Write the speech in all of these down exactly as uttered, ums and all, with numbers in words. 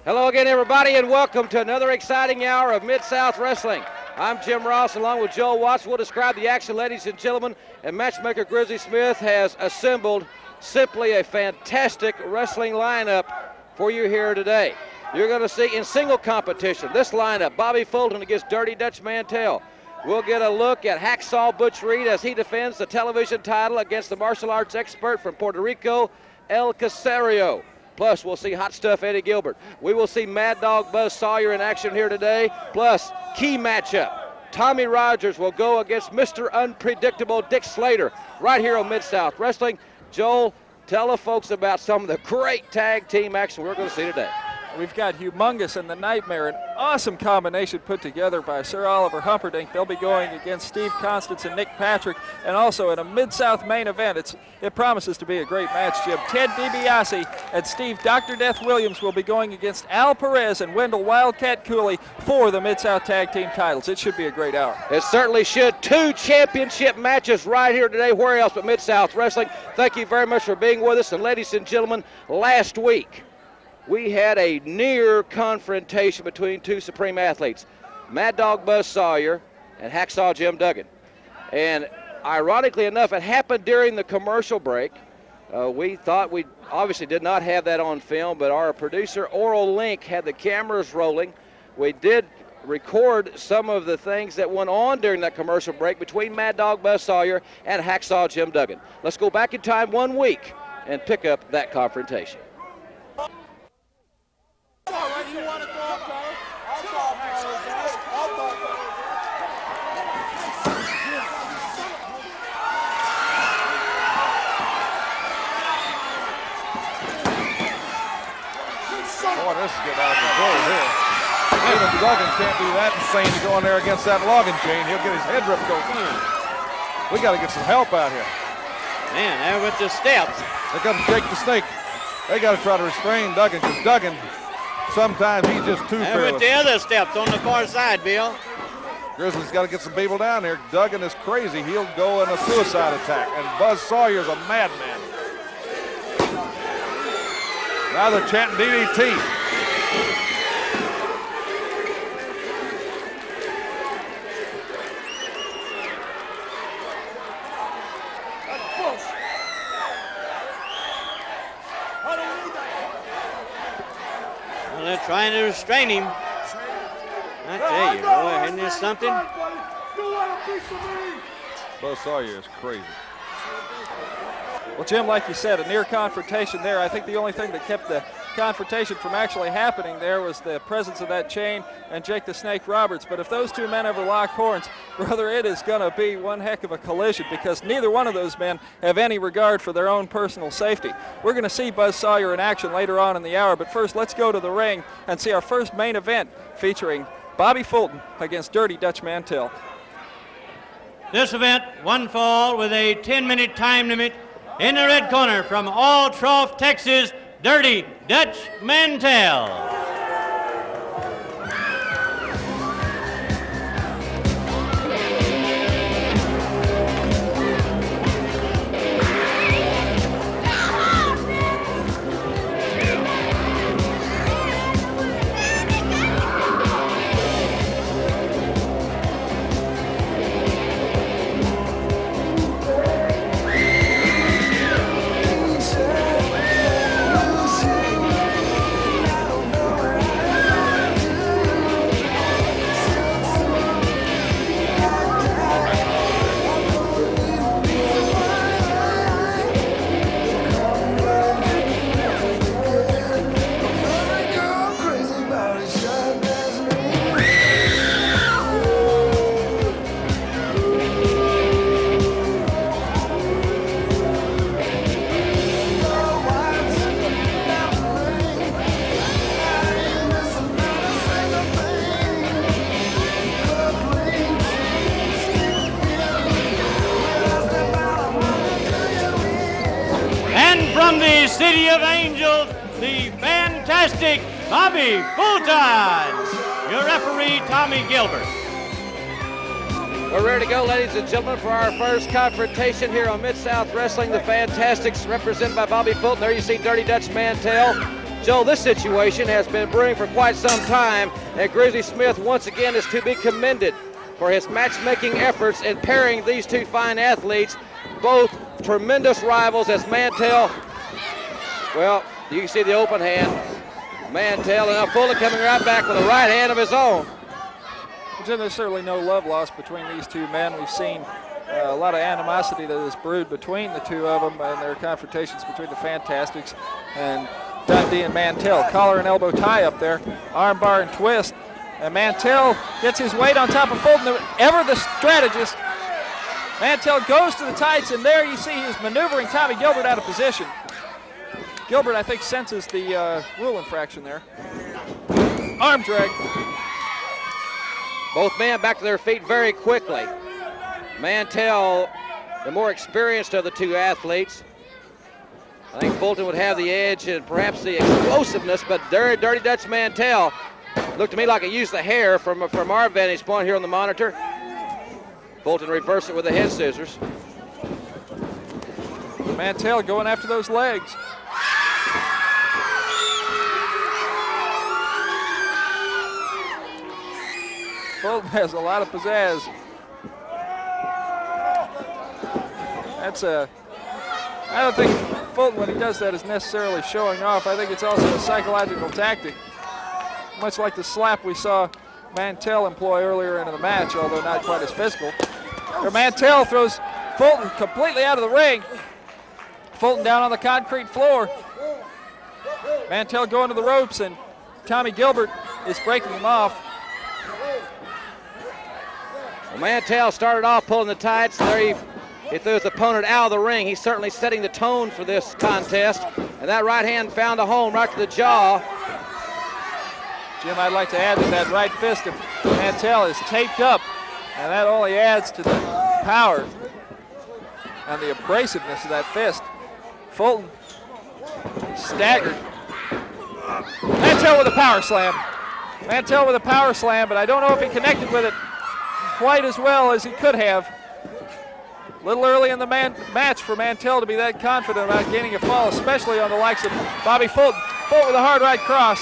Hello again, everybody, and welcome to another exciting hour of Mid-South Wrestling. I'm Jim Ross, along with Joe Watts. We'll describe the action, ladies and gentlemen, and matchmaker Grizzly Smith has assembled simply a fantastic wrestling lineup for you here today. You're going to see in single competition this lineup, Bobby Fulton against Dirty Dutch Mantell. We'll get a look at Hacksaw Butch Reed as he defends the television title against the martial arts expert from Puerto Rico, El Casario. Plus, we'll see Hot Stuff Eddie Gilbert. We will see Mad Dog Buzz Sawyer in action here today. Plus, key matchup. Tommy Rogers will go against Mister Unpredictable Dick Slater right here on Mid-South Wrestling. Joel, tell the folks about some of the great tag team action we're going to see today. We've got Humongous and the Nightmare, an awesome combination put together by Sir Oliver Humperdinck. They'll be going against Steve Constance and Nick Patrick, and also in a Mid-South main event. It's, it promises to be a great match, Jim. Ted DiBiase and Steve Doctor Death Williams will be going against Al Perez and Wendell Wildcat Cooley for the Mid-South Tag Team titles. It should be a great hour. It certainly should. Two championship matches right here today. Where else but Mid-South Wrestling? Thank you very much for being with us. And ladies and gentlemen, last week, we had a near confrontation between two supreme athletes, Mad Dog Buzz Sawyer and Hacksaw Jim Duggan. And ironically enough, it happened during the commercial break. Uh, we thought we obviously did not have that on film, but our producer, Oral Link, had the cameras rolling. We did record some of the things that went on during that commercial break between Mad Dog Buzz Sawyer and Hacksaw Jim Duggan. Let's go back in time one week and pick up that confrontation. You want to talk, Carlos? I'll talk, Carlos. I'll talk. Boy, this is getting out of control here. Even Duggan can't be that insane to go in there against that logging chain. He'll get his head ripped open. We got to get some help out here. Man, there with the steps. They got to Jake the Snake. They got to try to restrain Duggan, because Duggan, sometimes he's just too And fearless. with the other steps on the far side, Bill. Grizzly's got to get some people down here. Duggan is crazy. He'll go in a suicide attack. And Buzz Sawyer's a madman. Now they're chanting D D T. Well, they're trying to restrain him. I tell you, boy, isn't this something? Buzz Sawyer is crazy. Well, Jim, like you said, a near confrontation there. I think the only thing that kept the confrontation from actually happening there was the presence of that chain and Jake the Snake Roberts. But if those two men ever lock horns, brother, it is going to be one heck of a collision, because neither one of those men have any regard for their own personal safety. We're going to see Buzz Sawyer in action later on in the hour, but first let's go to the ring and see our first main event featuring Bobby Fulton against Dirty Dutch Mantell. This event, one fall with a ten-minute time limit. In the red corner from Altroff, Texas, Dirty Dutch Mantell. From the City of Angels, the fantastic Bobby Fulton. Your referee, Tommy Gilbert. We're ready to go, ladies and gentlemen, for our first confrontation here on Mid-South Wrestling. The Fantastics, represented by Bobby Fulton. There you see Dirty Dutch Mantell. Joe, this situation has been brewing for quite some time, and Grizzly Smith once again is to be commended for his matchmaking efforts in pairing these two fine athletes, both tremendous rivals as Mantell, well, you can see the open hand. Mantell, and now Fulton coming right back with a right hand of his own. There's certainly no love lost between these two men. We've seen uh, a lot of animosity that has brewed between the two of them and their confrontations between the Fantastics and Dundee and Mantell. Collar and elbow tie up there, arm bar and twist. And Mantell gets his weight on top of Fulton, ever the strategist. Mantell goes to the tights, and there you see he's maneuvering Tommy Gilbert out of position. Gilbert, I think, senses the uh, rule infraction there. Arm drag. Both men back to their feet very quickly. Mantell, the more experienced of the two athletes. I think Fulton would have the edge and perhaps the explosiveness, but Dirty, Dirty Dutch Mantell looked to me like he used the hair from, from our vantage point here on the monitor. Fulton reversed it with the head scissors. Mantell going after those legs. Fulton has a lot of pizzazz. That's a, I don't think Fulton, when he does that, is necessarily showing off. I think it's also a psychological tactic, much like the slap we saw Mantell employ earlier in the match, although not quite as physical. Where Mantell throws Fulton completely out of the ring. Fulton down on the concrete floor. Mantell going to the ropes, and Tommy Gilbert is breaking him off. Well, Mantell started off pulling the tights. There he, he threw his opponent out of the ring. He's certainly setting the tone for this contest. And that right hand found a home right to the jaw. Jim, I'd like to add that that right fist of Mantell is taped up, and that only adds to the power and the abrasiveness of that fist. Fulton staggered. Mantell with a power slam. Mantell with a power slam, but I don't know if he connected with it quite as well as he could have. A little early in the man match for Mantell to be that confident about gaining a fall, especially on the likes of Bobby Fulton. Fulton with a hard right cross.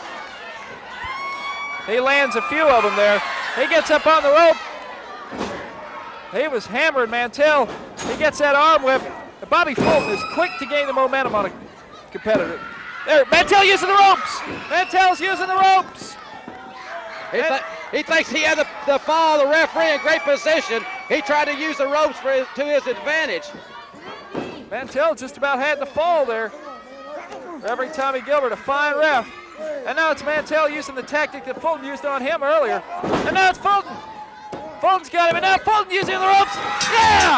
He lands a few of them there. He gets up on the rope. He was hammering Mantell. He gets that arm whip. And Bobby Fulton is quick to gain the momentum on a competitor. There, Mantell using the ropes. Mantell's using the ropes. He, th he thinks he had the, the fall of the referee in great position. He tried to use the ropes for his, to his advantage. Mantell just about had the fall there. Referee Tommy Gilbert, a fine ref. And now it's Mantell using the tactic that Fulton used on him earlier. And now it's Fulton. Fulton's got him, and now Fulton using the ropes. Yeah!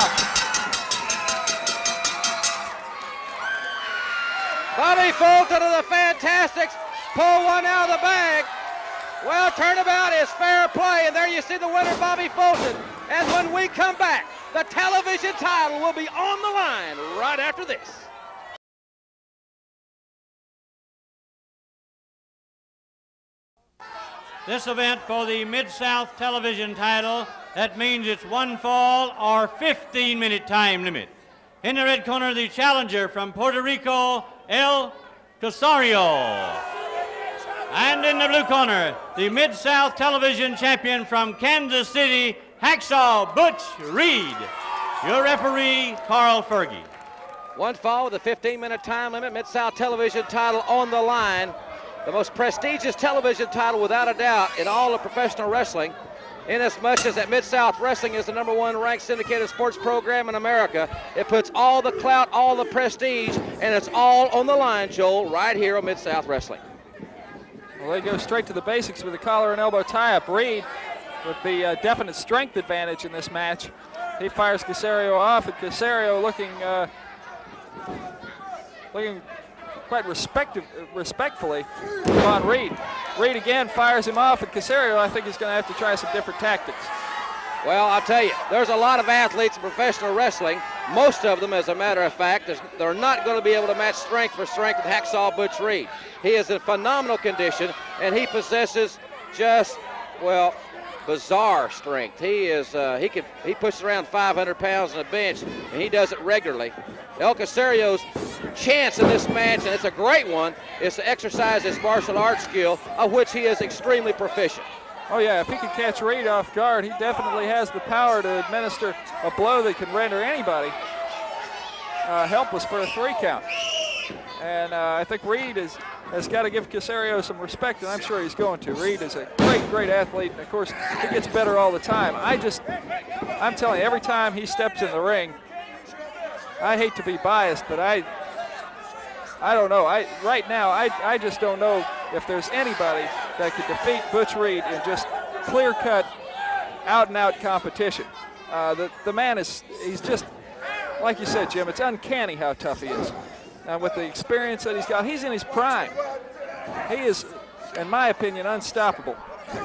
Bobby Fulton of the Fantastics pull one out of the bag. Well, turnabout is fair play, and there you see the winner, Bobby Fulton. And when we come back, the television title will be on the line right after this. This event for the Mid-South television title, that means it's one fall or fifteen minute time limit. In the red corner, the challenger from Puerto Rico, El Casario. And in the blue corner, the Mid-South television champion from Kansas City, Hacksaw Butch Reed. Your referee, Carl Fergie. One fall with a fifteen minute time limit, Mid-South television title on the line. The most prestigious television title, without a doubt, in all of professional wrestling, inasmuch as that Mid-South Wrestling is the number one ranked syndicated sports program in America. It puts all the clout, all the prestige, and it's all on the line, Joel, right here on Mid-South Wrestling. Well, they go straight to the basics with the collar and elbow tie-up. Reed with the uh, definite strength advantage in this match. He fires Casario off, and Casario looking, uh, looking quite respective, respectfully upon Reed. Reed again fires him off, and Casario, I think, is going to have to try some different tactics. Well, I'll tell you, there's a lot of athletes in professional wrestling. Most of them, as a matter of fact, they're not going to be able to match strength for strength with Hacksaw Butch Reed. He is in phenomenal condition, and he possesses just, well, bizarre strength. He is, uh, he can, he pushes around five hundred pounds on a bench, and he does it regularly. El Casario's chance in this match, and it's a great one, is to exercise his martial arts skill, of which he is extremely proficient. Oh yeah, if he can catch Reed off guard, he definitely has the power to administer a blow that can render anybody uh, helpless for a three count. And uh, I think Reed is, has got to give Caserio some respect, and I'm sure he's going to. Reed is a great, great athlete, and of course, he gets better all the time. I just, I'm telling you, every time he steps in the ring, I hate to be biased, but I, I don't know. I right now, I, I just don't know if there's anybody that could defeat Butch Reed in just clear-cut, out-and-out competition. Uh, the the man is, he's just, like you said, Jim. It's uncanny how tough he is. And with the experience that he's got, he's in his prime. He is, in my opinion, unstoppable.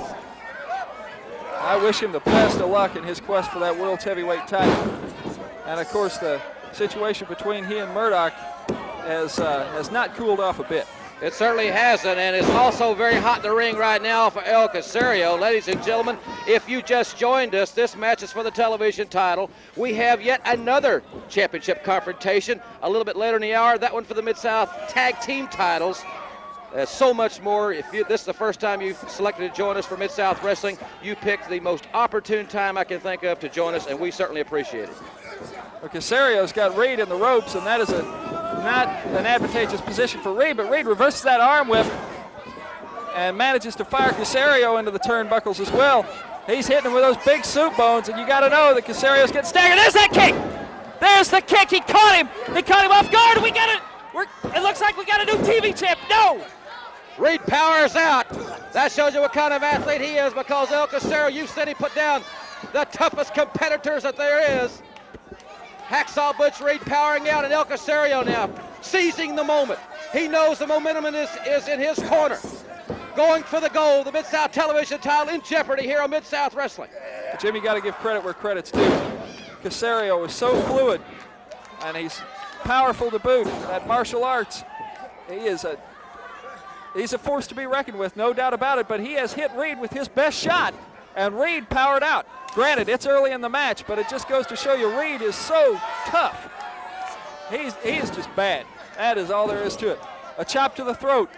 I wish him the best of luck in his quest for that world's heavyweight title. And of course, the situation between he and Murdoch has uh, has not cooled off a bit. It certainly hasn't, and it's also very hot in the ring right now for El Caserio. Ladies and gentlemen, if you just joined us, this match is for the television title. We have yet another championship confrontation a little bit later in the hour, that one for the Mid-South Tag Team titles. There's so much more. If you, this is the first time you've selected to join us for Mid-South Wrestling, you picked the most opportune time I can think of to join us, and we certainly appreciate it. Well, Caserio's got Reed in the ropes, and that is a not an advantageous position for Reed, but Reed reverses that arm whip and manages to fire Caserio into the turnbuckles as well. He's hitting him with those big soup bones, and you got to know that Caserio's getting staggered. There's that kick! There's the kick! He caught him! He caught him off guard! We got it! We're, it looks like we got a new T V champ. No! Reed powers out. That shows you what kind of athlete he is, because El Caserio, you said he put down the toughest competitors that there is. Hacksaw Butch Reed powering out, and El Caserio now seizing the moment. He knows the momentum in this is in his corner. Going for the gold, the Mid-South television title in jeopardy here on Mid-South Wrestling. Jimmy, got to give credit where credit's due. Caserio is so fluid, and he's powerful to boot. That martial arts, he is a he's a force to be reckoned with, no doubt about it. But he has hit Reed with his best shot, and Reed powered out. Granted, it's early in the match, but it just goes to show you Reed is so tough. He's, he is just bad. That is all there is to it. A chop to the throat.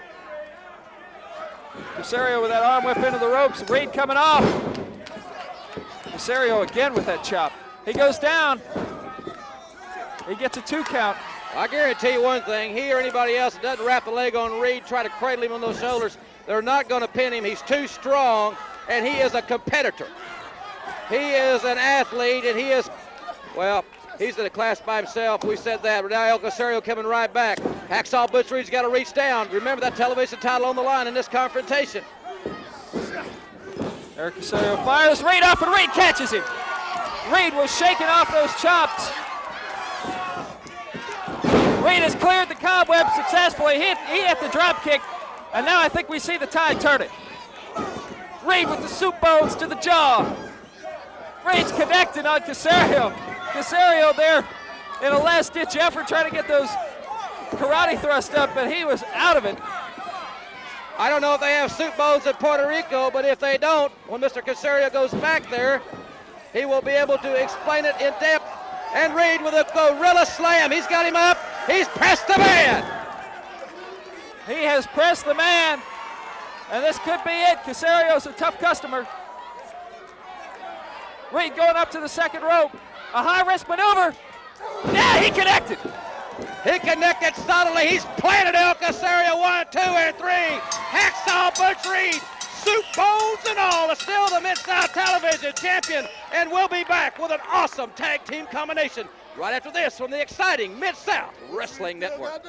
Caserio with that arm whip into the ropes. Reed coming off. Caserio again with that chop. He goes down. He gets a two count. I guarantee you one thing, he or anybody else that doesn't wrap a leg on Reed, try to cradle him on those shoulders, they're not going to pin him. He's too strong, and he is a competitor. He is an athlete, and he is, well, he's in a class by himself. We said that, but now El Caserio coming right back. Hacksaw Butch Reed's got to reach down. Remember that television title on the line in this confrontation. Eric Caserio fires Reed off, and Reed catches him. Reed was shaking off those chops. Reed has cleared the cobweb successfully. He hit, he hit the drop kick, and now I think we see the tide turning. Reed with the soup bones to the jaw. Reed's connected on Caserio. Caserio there in a last-ditch effort trying to get those karate thrust up, but he was out of it. I don't know if they have soup bones in Puerto Rico, but if they don't, when Mister Caserio goes back there, he will be able to explain it in depth. And Reed with a gorilla slam. He's got him up. He's pressed the man. He has pressed the man, and this could be it. Caserio's a tough customer. Reed going up to the second rope. A high-risk maneuver. Yeah, he connected. He connected subtly. He's planted El Caserio. One, two, and three. Hacksaw Butch Reed, soup bones and all, is still the Mid-South television champion. And we'll be back with an awesome tag team combination right after this from the exciting Mid-South Wrestling Network.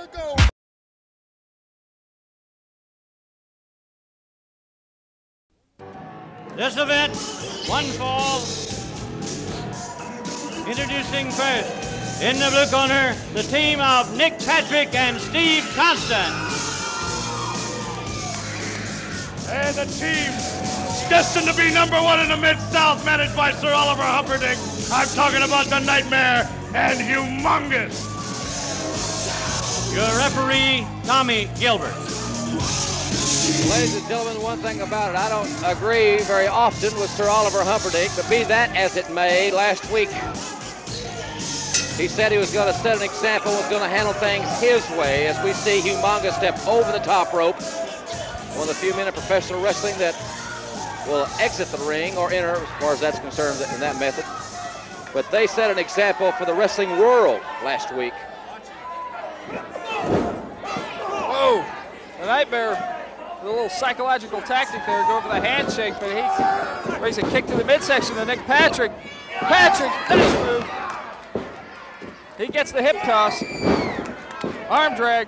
This event, one fall. Introducing first, in the blue corner, the team of Nick Patrick and Steve Constant. And the team destined to be number one in the Mid-South, managed by Sir Oliver Humperdinck. I'm talking about the Nightmare and Humongous. Your referee, Tommy Gilbert. Ladies and gentlemen, one thing about it, I don't agree very often with Sir Oliver Humperdinck, but be that as it may, last week He said he was going to set an example, was going to handle things his way, as we see Humongous step over the top rope. One of the few men in professional wrestling that will exit the ring or enter, as far as that's concerned, in that method. But they set an example for the wrestling world last week. Whoa, the Nightmare, a little psychological tactic there, go for the handshake, but he brings a kick to the midsection to Nick Patrick. Patrick, finish move. He gets the hip toss, arm drag.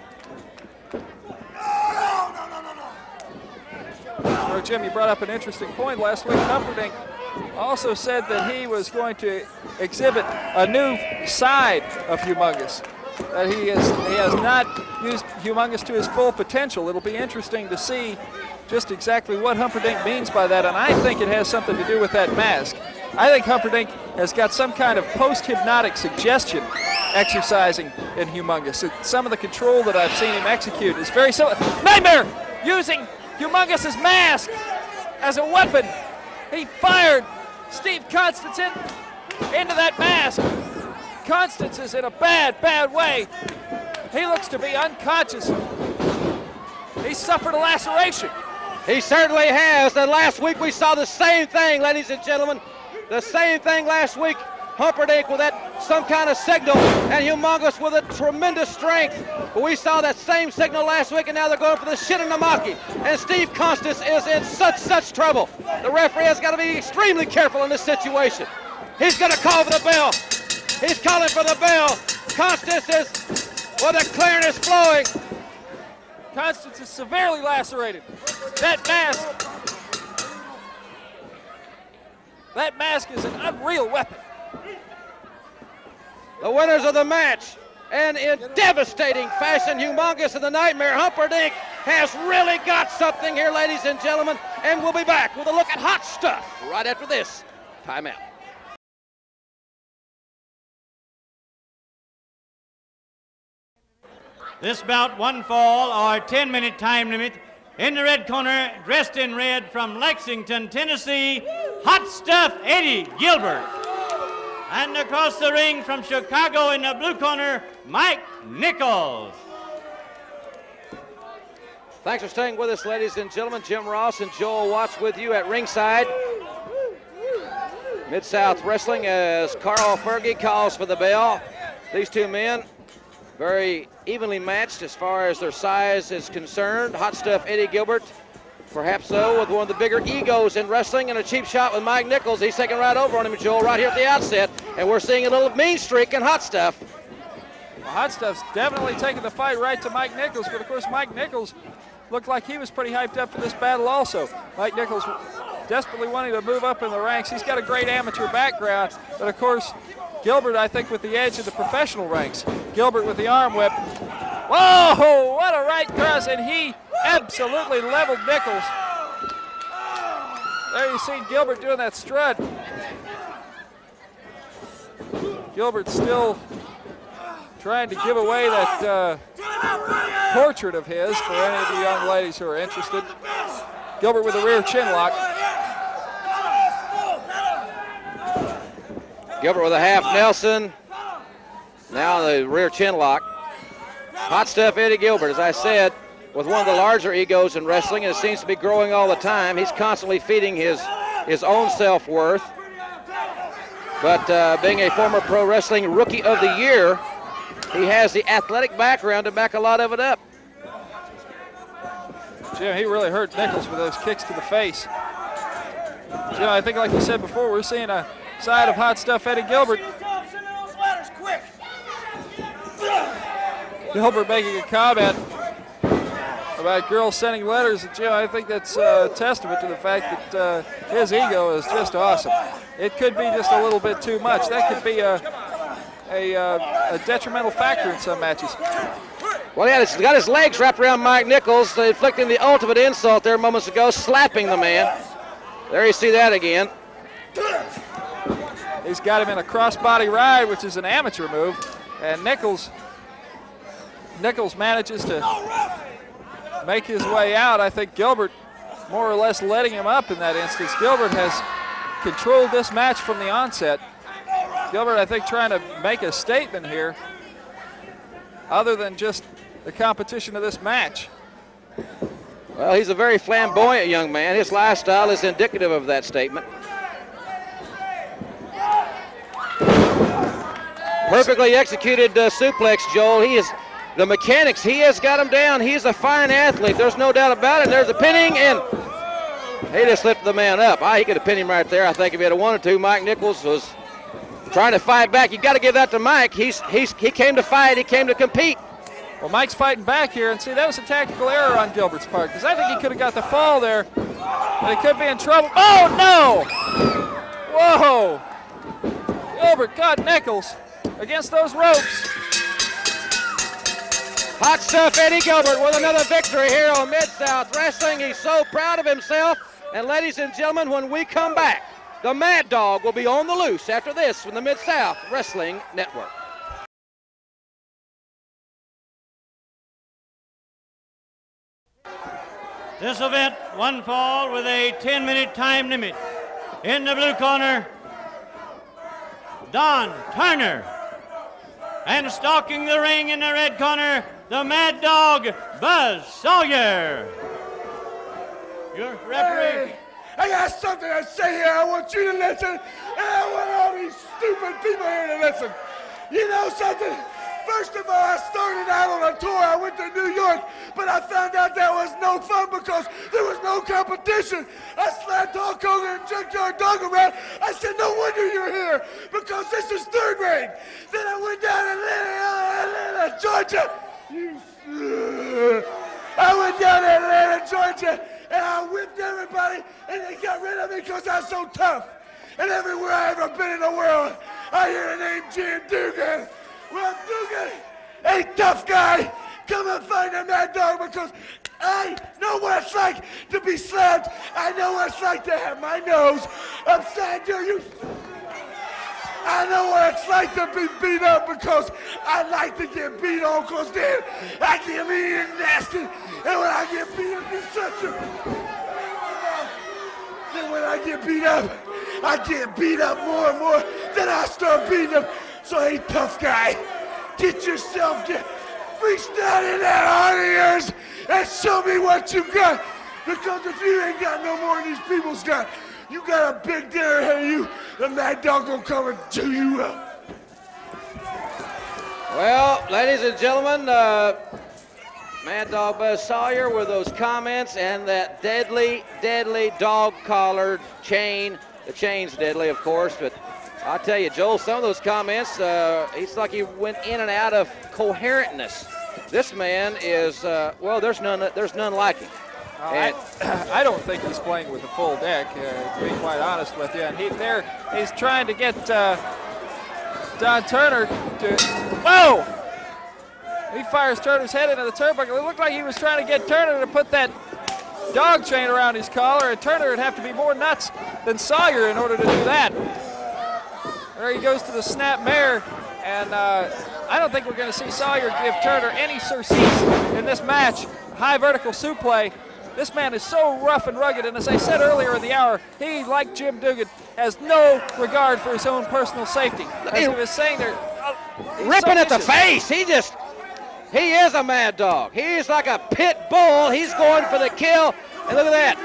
Oh, Jim, you brought up an interesting point last week. Humperdinck also said that he was going to exhibit a new side of Humongous, that he, is, he has not used Humongous to his full potential. It'll be interesting to see just exactly what Humperdinck means by that, and I think it has something to do with that mask. I think Humperdinck has got some kind of post-hypnotic suggestion exercising in Humongous. It, some of the control that I've seen him execute is very similar. Nightmare using Humongous's mask as a weapon. He fired Steve Constance in, into that mask. Constance is in a bad, bad way. He looks to be unconscious. He suffered a laceration. He certainly has. And last week we saw the same thing, ladies and gentlemen. The same thing last week. Humperdinck with that some kind of signal, and Humongous with a tremendous strength. But we saw that same signal last week, and now they're going for the Shinanamaki. And Steve Constance is in such, such trouble. The referee has got to be extremely careful in this situation. He's going to call for the bell. He's calling for the bell. Constance is, well, the clearance flowing. Constance is severely lacerated. That mask, that mask is an unreal weapon. The winners of the match, and in devastating fashion, Humongous and the Nightmare Humperdinck has really got something here, ladies and gentlemen, and we'll be back with a look at hot stuff right after this timeout. This bout one fall or ten minute time limit. In the red corner, dressed in red from Lexington, Tennessee, Hot Stuff Eddie Gilbert. And across the ring from Chicago in the blue corner, Mike Nichols. Thanks for staying with us, ladies and gentlemen. Jim Ross and Joel Watts with you at ringside. Mid-South Wrestling as Carl Fergie calls for the bell. These two men very evenly matched as far as their size is concerned. Hot Stuff Eddie Gilbert, perhaps so, with one of the bigger egos in wrestling, and a cheap shot with Mike Nichols. He's taking right over on him, Joel, right here at the outset, and we're seeing a little mean streak in Hot Stuff. Well, Hot Stuff's definitely taking the fight right to Mike Nichols, but of course Mike Nichols looked like he was pretty hyped up for this battle also. Mike Nichols desperately wanting to move up in the ranks. He's got a great amateur background, but of course Gilbert, I think, with the edge of the professional ranks. Gilbert with the arm whip. Whoa, what a right cross, and he absolutely leveled Nichols. There you see Gilbert doing that strut. Gilbert still trying to give away that uh, portrait of his for any of the young ladies who are interested. Gilbert with a rear chin lock. Gilbert with a half Nelson. Now the rear chin lock. Hot Stuff Eddie Gilbert, as I said, with one of the larger egos in wrestling, and it seems to be growing all the time. He's constantly feeding his, his own self-worth. But uh, being a former pro wrestling rookie of the year, he has the athletic background to back a lot of it up. Jim, he really hurt Nichols with those kicks to the face. Jim, I think like you said before, we're seeing a side of Hot Stuff Eddie Gilbert. Gilbert making a comment about girls sending letters. Jim, I think that's a testament to the fact that uh, his ego is just awesome. It could be just a little bit too much. That could be a, a, uh, a detrimental factor in some matches. Well, yeah, he's got his legs wrapped around Mike Nichols, inflicting the ultimate insult there moments ago, slapping the man. There you see that again. He's got him in a crossbody ride, which is an amateur move, and Nichols Nichols manages to make his way out. I think Gilbert more or less letting him up in that instance. Gilbert has controlled this match from the onset. Gilbert, I think, trying to make a statement here other than just the competition of this match. Well, he's a very flamboyant young man. His lifestyle is indicative of that statement. Perfectly executed uh, suplex, Joel. He is, the mechanics, he has got him down. He's a fine athlete. There's no doubt about it. There's a pinning, and he just lifted the man up. Ah, he could have pinned him right there. I think if he had a one or two, Mike Nichols was trying to fight back. You got to give that to Mike. He's, he's, he came to fight. He came to compete. Well, Mike's fighting back here, and see, that was a tactical error on Gilbert's part, because I think he could have got the fall there, but he could be in trouble. Oh, no! Whoa! Gilbert got Nichols against those ropes. Hot stuff, Eddie Gilbert with another victory here on Mid-South Wrestling. He's so proud of himself. And ladies and gentlemen, when we come back, the Mad Dog will be on the loose after this from the Mid-South Wrestling Network. This event, one fall with a ten minute time limit. In the blue corner, Don Turner. And stalking the ring in the red corner, the Mad Dog, Buzz Sawyer. Your referee. Hey, I got something to say here. I want you to listen, and I want all these stupid people here to listen. You know something? First of all, I started out on a tour. I went to New York, but I found out that was no fun because there was no competition. I slapped Hulk Hogan and Junkyard Dog around. I said, no wonder you're here, because this is third grade. Then I went down to Atlanta, Atlanta, Georgia. You, I went down to Atlanta, Georgia, and I whipped everybody, and they got rid of me because I was so tough. And everywhere I ever been in the world, I hear the name Jim Dugan. Well, Dugan, hey, tough guy, come and find the Mad Dog, because I know what it's like to be slapped. I know what it's like to have my nose upside down. You, I know what it's like to be beat up, because I like to get beat on, because then I get mean and nasty. And when I get beat up, it's such a... Then when I get beat up, I get beat up more and more. Then I start beating them. So, hey, tough guy, get yourself, get, reach down in that heart of yours and show me what you got. Because if you ain't got no more than these people's got, you got a big dinner ahead of you, the Mad Dog gonna come and chew you up. Well, ladies and gentlemen, uh, Mad Dog Buzz Sawyer with those comments and that deadly, deadly dog collar chain. The chain's deadly, of course, but I'll tell you, Joel, some of those comments, uh, it's like he went in and out of coherentness. This man is, uh, well, there's none, there's none like him. Uh, I, I don't think he's playing with a full deck, uh, to be quite honest with you. And he, there, he's trying to get uh, Don Turner to, whoa! He fires Turner's head into the turnbuckle. It looked like he was trying to get Turner to put that dog chain around his collar, and Turner would have to be more nuts than Sawyer in order to do that. There he goes to the snap mare, and uh, I don't think we're going to see Sawyer give Turner any surcease in this match. High vertical suplex. This man is so rough and rugged, and as I said earlier in the hour, he, like Jim Dugan, has no regard for his own personal safety. As he was saying there, uh, ripping so at the vicious. face. He just, he is a mad dog. He's like a pit bull. He's going for the kill, and look at that.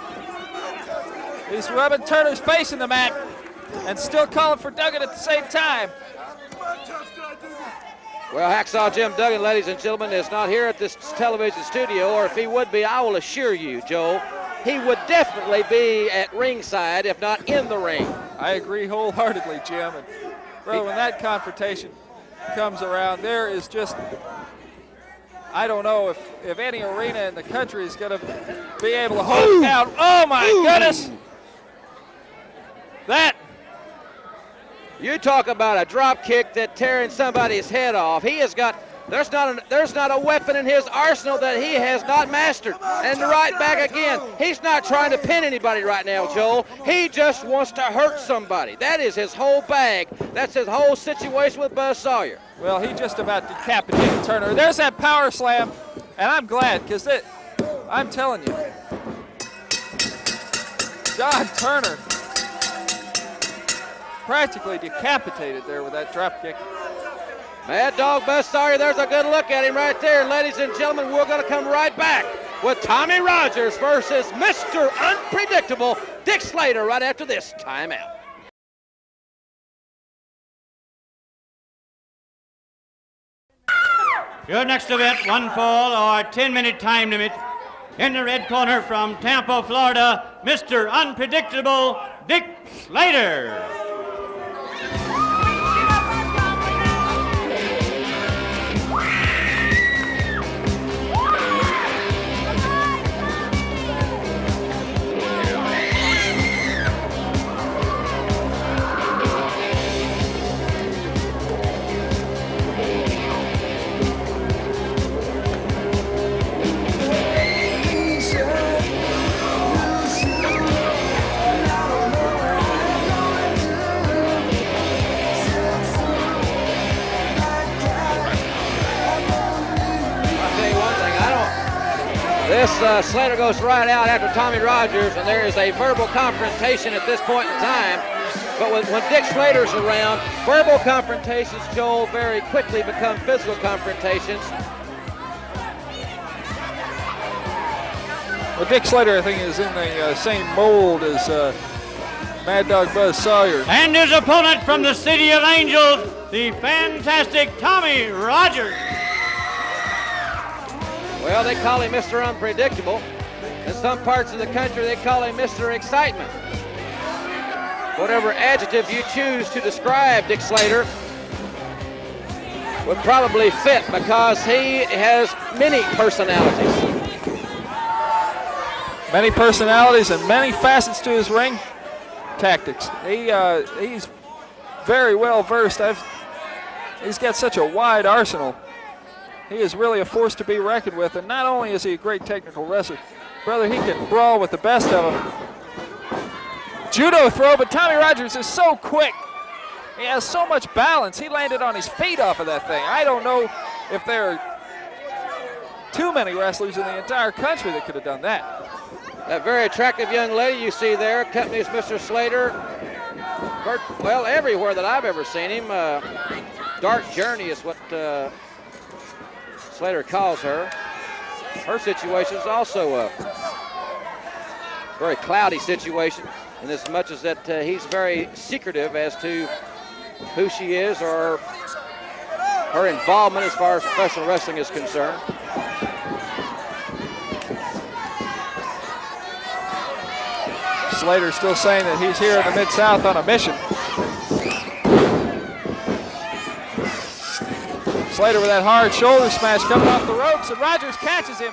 He's rubbing Turner's face in the mat and still calling for Duggan at the same time. Well, Hacksaw Jim Duggan, ladies and gentlemen, is not here at this television studio, or if he would be, I will assure you, Joe, he would definitely be at ringside, if not in the ring. I agree wholeheartedly, Jim. And bro, when that confrontation comes around, there is just, I don't know if, if any arena in the country is going to be able to hold Ooh. it down. Oh, my Ooh. goodness. That. You talk about a drop kick that tearing somebody's head off. He has got, there's not, a, there's not a weapon in his arsenal that he has not mastered. And right back again. He's not trying to pin anybody right now, Joel. He just wants to hurt somebody. That is his whole bag. That's his whole situation with Buzz Sawyer. Well, he just about decapitated Turner. There's that power slam, and I'm glad, because I'm telling you, Don Turner practically decapitated there with that drop kick. Mad Dog Buzz Sawyer, there's a good look at him right there. Ladies and gentlemen, we're going to come right back with Tommy Rogers versus Mister Unpredictable, Dick Slater, right after this timeout. Your next event, one fall or ten minute time limit. In the red corner from Tampa, Florida, Mister Unpredictable, Dick Slater. This uh, Slater goes right out after Tommy Rogers, and there is a verbal confrontation at this point in time. But when, when Dick Slater's around, verbal confrontations, Joel, very quickly become physical confrontations. Well, Dick Slater, I think, is in the uh, same mold as uh, Mad Dog Buzz Sawyer. And his opponent from the City of Angels, the fantastic Tommy Rogers. Well, they call him Mister Unpredictable. In some parts of the country, they call him Mister Excitement. Whatever adjective you choose to describe Dick Slater would probably fit, because he has many personalities. Many personalities and many facets to his ring tactics. He uh, he's very well versed. I've, he's got such a wide arsenal. He is really a force to be reckoned with, and not only is he a great technical wrestler, brother, he can brawl with the best of them. Judo throw, but Tommy Rogers is so quick. He has so much balance. He landed on his feet off of that thing. I don't know if there are too many wrestlers in the entire country that could have done that. That very attractive young lady you see there accompanies Mister Slater. Well, everywhere that I've ever seen him. Uh, Dark Journey is what uh, Slater calls her. Her situation is also a very cloudy situation, in as much as that uh, he's very secretive as to who she is or her involvement as far as professional wrestling is concerned. Slater still saying that he's here in the Mid-South on a mission. Slater with that hard shoulder smash coming off the ropes, and Rogers catches him.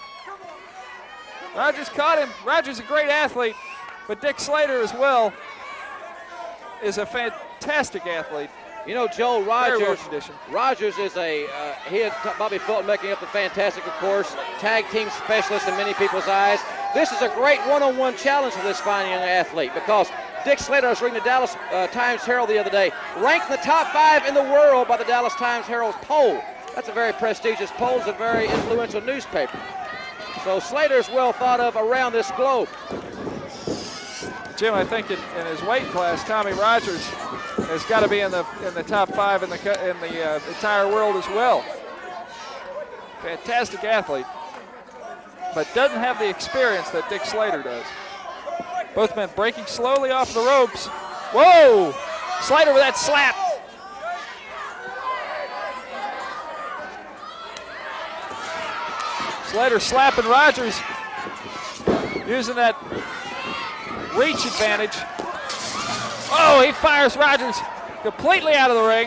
Rogers caught him. Rogers a great athlete, but Dick Slater as well is a fantastic athlete. You know, Joe Rogers, well Rogers is a, uh, he and Bobby Fulton making up the Fantastic, of course, tag team specialist in many people's eyes. This is a great one-on-one challenge for this fine young athlete, because Dick Slater was reading the Dallas uh, Times Herald the other day, ranked in the top five in the world by the Dallas Times Herald poll. That's a very prestigious poll. It's a very influential newspaper. So Slater's well thought of around this globe. Jim, I think in, in his weight class, Tommy Rogers has got to be in the in the top five in the in the uh, entire world as well. Fantastic athlete, but doesn't have the experience that Dick Slater does. Both men breaking slowly off the ropes. Whoa! Slater with that slap. Slater slapping Rogers, using that reach advantage. Oh, he fires Rogers completely out of the ring.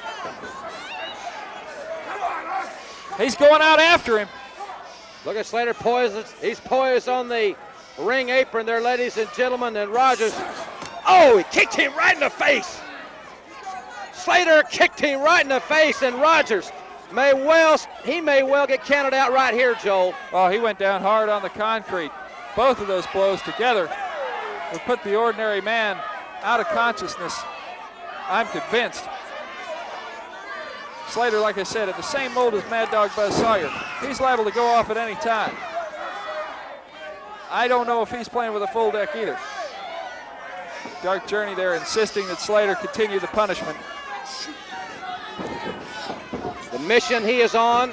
He's going out after him. Look at Slater poised. He's poised on the ring apron there, ladies and gentlemen, and Rogers, oh, he kicked him right in the face. Slater kicked him right in the face, and Rogers may well, he may well get counted out right here, Joel. Oh, he went down hard on the concrete. Both of those blows together would put the ordinary man out of consciousness, I'm convinced. Slater, like I said, at the same mold as Mad Dog Buzz Sawyer. He's liable to go off at any time. I don't know if he's playing with a full deck either. Dark Journey there insisting that Slater continue the punishment. The mission he is on.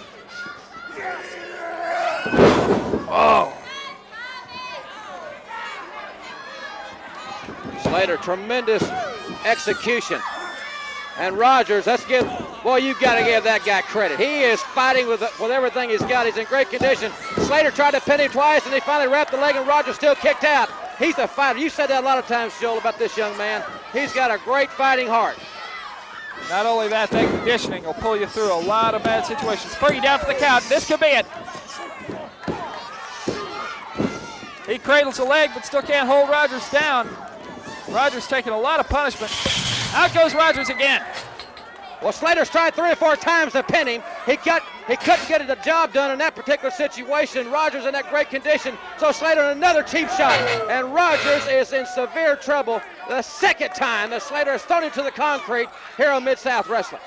Oh. Slater, tremendous execution. And Rogers, let's give, boy, you got to give that guy credit. He is fighting with, with everything he's got. He's in great condition. Slater tried to pin him twice, and he finally wrapped the leg, and Rogers still kicked out. He's a fighter. You said that a lot of times, Joel, about this young man. He's got a great fighting heart. Not only that, that conditioning will pull you through a lot of bad situations. Fergie down for the count. This could be it. He cradles the leg, but still can't hold Rogers down. Rogers taking a lot of punishment. Out goes Rogers again. Well, Slater's tried three or four times to pin him. He got, he couldn't get the job done in that particular situation. Rogers in that great condition. So Slater another cheap shot. And Rogers is in severe trouble the second time that Slater has thrown him to the concrete here on Mid-South Wrestling.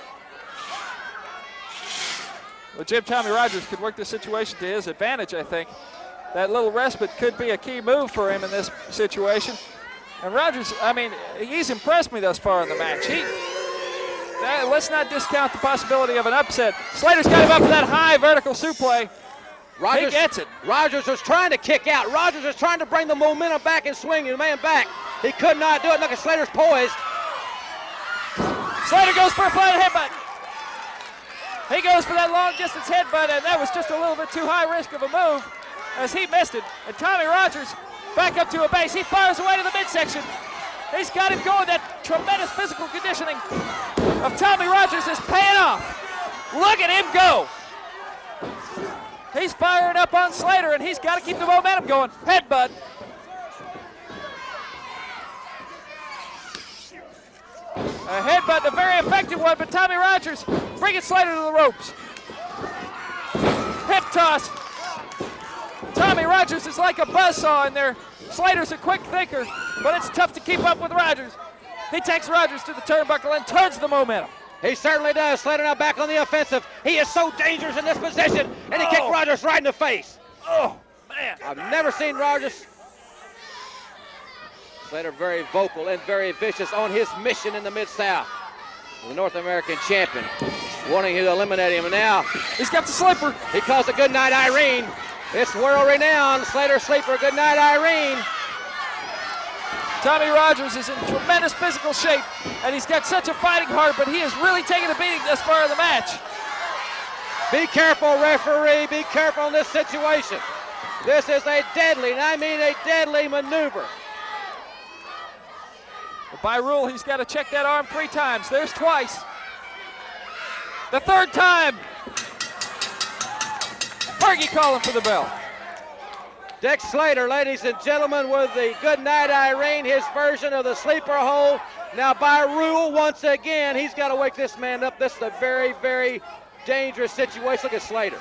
Well, Jim Tommy Rogers could work the situation to his advantage, I think. That little respite could be a key move for him in this situation. And Rogers, I mean, he's impressed me thus far in the match. He, that, let's not discount the possibility of an upset. Slater's got him up for that high vertical suplex. Rogers, he gets it. Rogers was trying to kick out. Rogers was trying to bring the momentum back and swing the man back. He could not do it. Look at Slater's poised. Slater goes for a flying headbutt. He goes for that long distance headbutt, and that was just a little bit too high risk of a move as he missed it. And Tommy Rogers back up to a base. He fires away to the midsection. He's got him going. That tremendous physical conditioning of Tommy Rogers is paying off. Look at him go. He's firing up on Slater, and he's got to keep the momentum going. Headbutt. A headbutt, a very effective one, but Tommy Rogers bringing Slater to the ropes. Hip toss. Tommy Rogers is like a buzzsaw in there. Slater's a quick thinker, but it's tough to keep up with Rogers. He takes Rogers to the turnbuckle and turns the momentum. He certainly does. Slater now back on the offensive. He is so dangerous in this position, and he oh. kicked Rogers right in the face. Oh, man. I've never seen Rogers. Slater very vocal and very vicious on his mission in the Mid-South. The North American champion, wanting to eliminate him. And now he's got the slipper. He calls it Goodnight Irene. It's world-renowned Slater sleeper. Goodnight Irene. Tommy Rogers is in tremendous physical shape, and he's got such a fighting heart, but he is really taking a beating thus far in the match. Be careful, referee. Be careful in this situation. This is a deadly, and I mean a deadly maneuver. By rule, he's got to check that arm three times. There's twice. The third time. Fergie calling for the bell. Dick Slater, ladies and gentlemen, with the Goodnight Irene, his version of the sleeper hold. Now, by rule, once again, he's got to wake this man up. This is a very, very dangerous situation. Look at Slater.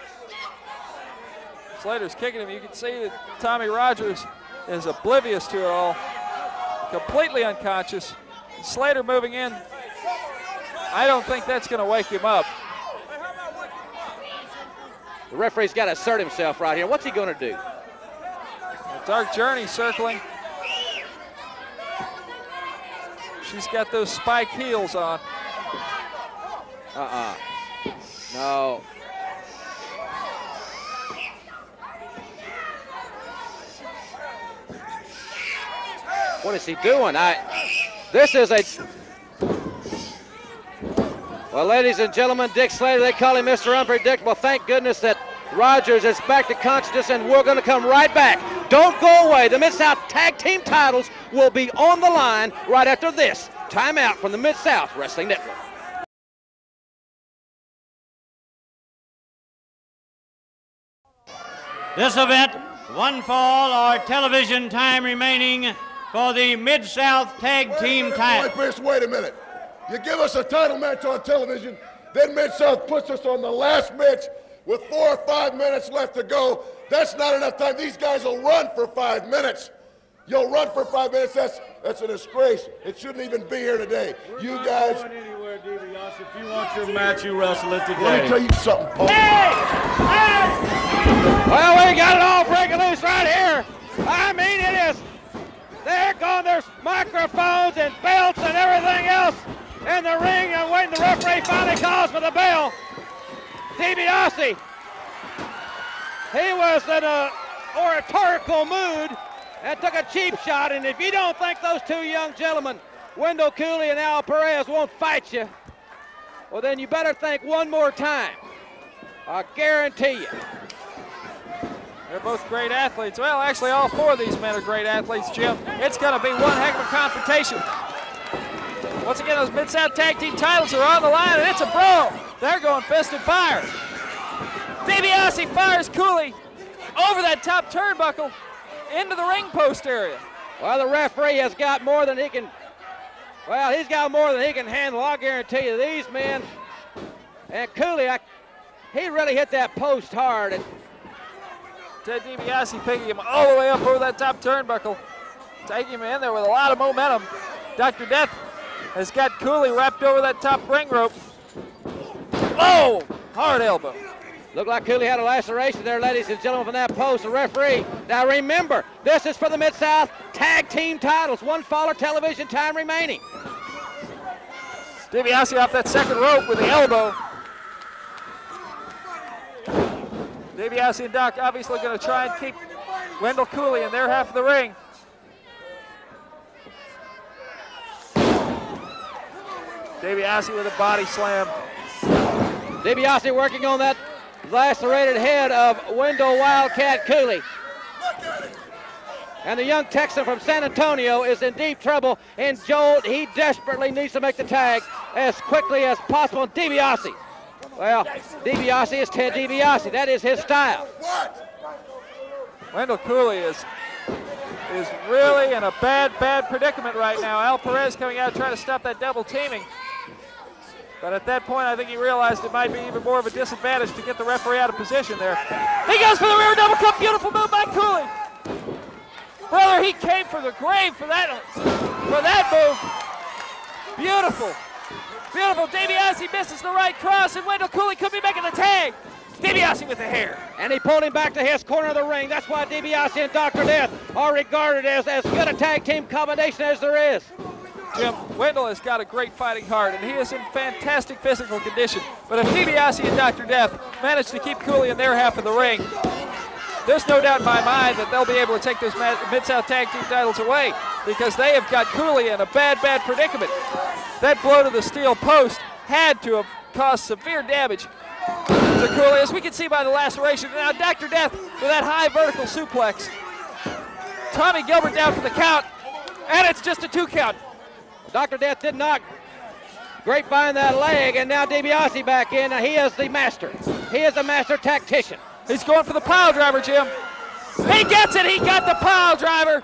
Slater's kicking him. You can see that Tommy Rogers is oblivious to it all. Completely unconscious. Slater moving in. I don't think that's going to wake him up. The referee's got to assert himself right here. What's he going to do? Dark Journey circling. She's got those spike heels on. Uh-uh. No. What is he doing? I. This is a. Well, ladies and gentlemen, Dick Slater, they call him Mister Unpredictable. Thank goodness that Rogers is back to consciousness, and we're going to come right back. Don't go away. The Mid-South Tag Team titles will be on the line right after this timeout from the Mid-South Wrestling Network. This event, one fall or television time remaining for the Mid-South Tag Team title. Wait, wait a minute. You give us a title match on television, then Mid-South puts us on the last match with four or five minutes left to go. That's not enough time. These guys will run for five minutes. You'll run for five minutes. That's that's a disgrace. It shouldn't even be here today. We're you not guys. going anywhere, DiBiase. If you want your match, you wrestle it today. Let me tell you something, Paul. Hey! Hey! Well, we got it all breaking loose right here. I mean, it is. They're gone. There's microphones and belts and everything else in the ring, and when the referee finally calls for the bell, DiBiase, he was in a oratorical mood and took a cheap shot, and if you don't think those two young gentlemen, Wendell Cooley and Al Perez, won't fight you, well then you better think one more time. I guarantee you. They're both great athletes. Well, actually all four of these men are great athletes, Jim. It's going to be one heck of a confrontation. Once again, those Mid-South Tag Team titles are on the line, and it's a brawl. They're going fist and fire. DiBiase fires Cooley over that top turnbuckle into the ring post area. Well, the referee has got more than he can, well, he's got more than he can handle. I'll guarantee you, these men, and Cooley, I, he really hit that post hard. And Ted DiBiase picking him all the way up over that top turnbuckle, taking him in there with a lot of momentum. Doctor Death has got Cooley wrapped over that top ring rope. Oh, hard elbow. Looked like Cooley had a laceration there, ladies and gentlemen, from that post. The referee. Now remember, this is for the Mid-South Tag Team titles. One fall or television time remaining. DiBiase off that second rope with the elbow. DiBiase and Doc obviously going to try and keep Wendell Cooley in their half of the ring. DiBiase with a body slam. DiBiase working on that lacerated head of Wendell Wildcat Cooley. And the young Texan from San Antonio is in deep trouble. And Joel, he desperately needs to make the tag as quickly as possible. DiBiase. Well, DiBiase is Ted DiBiase. That is his style. Wendell Cooley is, is really in a bad, bad predicament right now. Al Perez coming out trying to stop that double teaming. But at that point, I think he realized it might be even more of a disadvantage to get the referee out of position there. He goes for the rear double cup. Beautiful move by Cooley. Brother, he came for the grave for that, for that move. Beautiful. Beautiful. DiBiase misses the right cross, and Wendell Cooley could be making the tag. DiBiase with the hair. And he pulled him back to his corner of the ring. That's why DiBiase and Doctor Death are regarded as as good a tag team combination as there is. Jim, Wendell has got a great fighting heart, and he is in fantastic physical condition. But if DiBiase and Doctor Death manage to keep Cooley in their half of the ring, there's no doubt in my mind that they'll be able to take those Mid-South Tag Team titles away, because they have got Cooley in a bad, bad predicament. That blow to the steel post had to have caused severe damage to Cooley, as we can see by the laceration. Now Doctor Death with that high vertical suplex. Tommy Gilbert down for the count, and it's just a two count. Doctor Death did not grapevine that leg, and now DiBiase back in. Now he is the master. He is the master tactician. He's going for the pile driver, Jim. He gets it. He got the pile driver.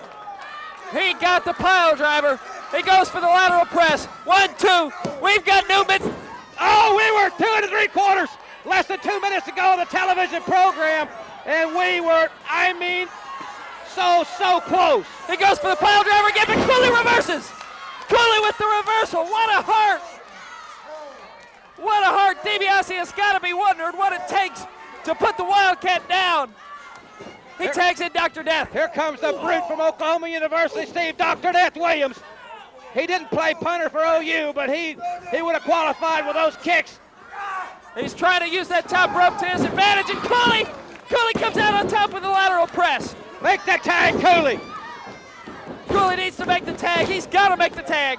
He got the pile driver. He goes for the lateral press. One, two. We've got new mid. Oh, we were two and three quarters, less than two minutes ago on the television program, and we were, I mean, so, so close. He goes for the pile driver again, but Cooley reverses. Cooley with the reversal. What a heart. What a heart. DiBiase has got to be wondering what it takes to put the Wildcat down. He here, tags in Doctor Death. Here comes the brute from Oklahoma University, Steve, Doctor Death Williams. He didn't play punter for O U, but he, he would have qualified with those kicks. He's trying to use that top rope to his advantage, and Cooley, Cooley comes out on top with the lateral press. Make the tag, Cooley. Cooley needs to make the tag. He's got to make the tag.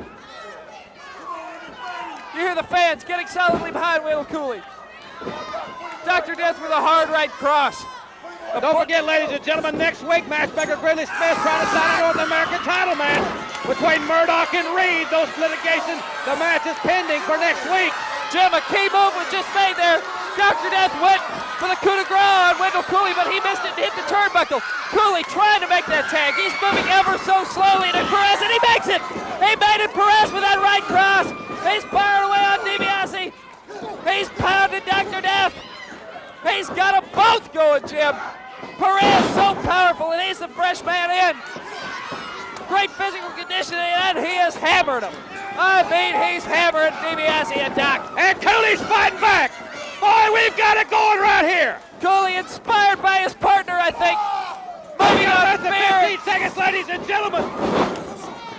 You hear the fans getting solidly behind Wendell Cooley. Doctor Death with a hard right cross. Don't forget, ladies and gentlemen, next week, matchmaker Grizzly Smith trying to sign a North American title match between Murdoch and Reed. Those litigation, the match is pending for next week. Jim, a key move was just made there. Doctor Death went for the coup de grace on Wendell Cooley, but he missed it and hit the turnbuckle. Cooley trying to make that tag. He's moving ever so slowly to Perez, and he makes it. He made it. Perez with that right cross. He's fired away on DiBiase. He's pounded Doctor Death. He's got them both going, Jim. Perez so powerful, and he's the fresh man in. Great physical conditioning, and he has hammered him. I mean, he's hammering DiBiase and Doc. And Cooley's fighting back. Boy, we've got it going right here. Cooley inspired by his partner, I think. Moving on That's to fifteen seconds, ladies and gentlemen.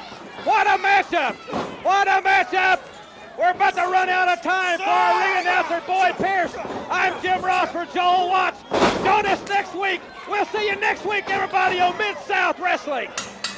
What a matchup! What a matchup! We're about to run out of time for our ring announcer, Boyd Pierce. I'm Jim Ross for Joel Watts. Join us next week. We'll see you next week, everybody, on Mid-South Wrestling.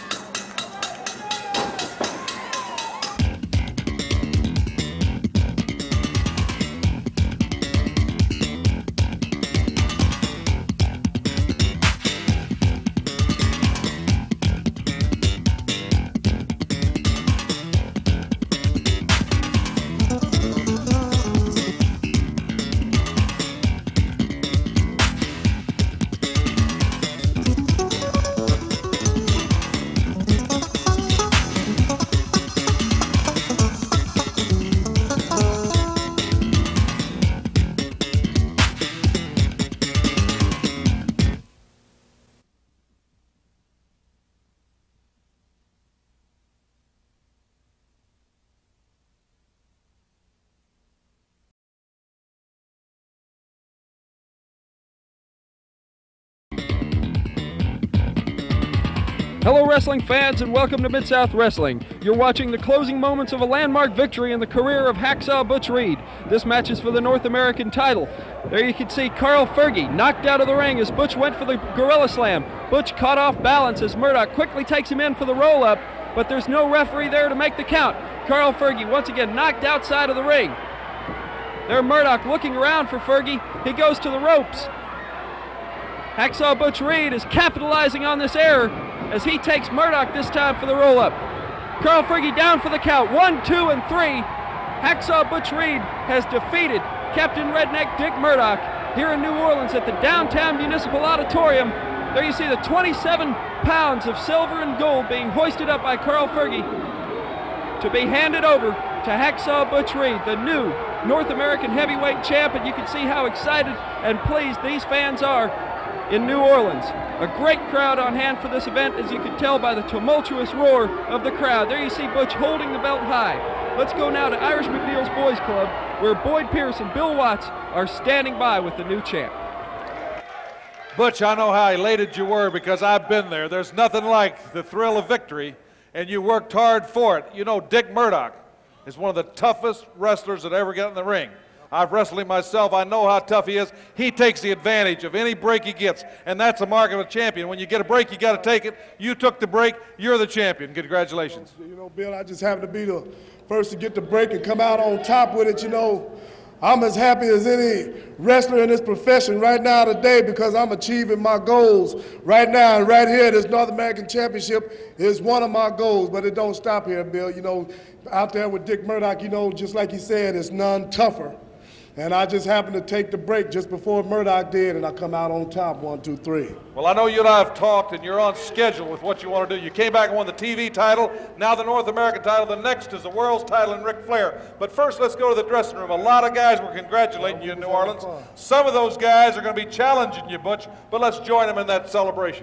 Hello wrestling fans and welcome to Mid-South Wrestling. You're watching the closing moments of a landmark victory in the career of Hacksaw Butch Reed. This match is for the North American title. There you can see Carl Fergie knocked out of the ring as Butch went for the Gorilla Slam. Butch caught off balance as Murdoch quickly takes him in for the roll-up, but there's no referee there to make the count. Carl Fergie once again knocked outside of the ring. There Murdoch looking around for Fergie. He goes to the ropes. Hacksaw Butch Reed is capitalizing on this error as he takes Murdoch this time for the roll-up. Carl Fergie down for the count. One, two, and three. Hacksaw Butch Reed has defeated Captain Redneck Dick Murdoch here in New Orleans at the Downtown Municipal Auditorium. There you see the twenty-seven pounds of silver and gold being hoisted up by Carl Fergie to be handed over to Hacksaw Butch Reed, the new North American heavyweight champ, and you can see how excited and pleased these fans are in New Orleans. A great crowd on hand for this event, as you can tell by the tumultuous roar of the crowd. There you see Butch holding the belt high. Let's go now to Irish McNeil's Boys Club, where Boyd Pierce and Bill Watts are standing by with the new champ. Butch, I know how elated you were because I've been there. There's nothing like the thrill of victory, and you worked hard for it. You know, Dick Murdoch is one of the toughest wrestlers that ever got in the ring. I've wrestled him myself. I know how tough he is. He takes the advantage of any break he gets, and that's a mark of a champion. When you get a break, you got to take it. You took the break. You're the champion. Congratulations. You know, Bill, I just happen to be the first to get the break and come out on top with it. You know, I'm as happy as any wrestler in this profession right now today because I'm achieving my goals right now. And right here, this North American Championship is one of my goals, but it don't stop here, Bill. You know, out there with Dick Murdoch, you know, just like he said, it's none tougher. And I just happened to take the break just before Murdoch did, and I come out on top, one, two, three. Well, I know you and I have talked, and you're on schedule with what you want to do. You came back and won the T V title, now the North American title. The next is the world's title in Ric Flair. But first, let's go to the dressing room. A lot of guys were congratulating you in New Orleans. Some of those guys are going to be challenging you, Butch, but let's join them in that celebration.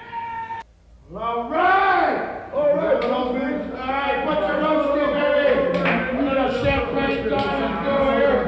All right! All right, all right, what's your roasting, baby? A little champagne going go here.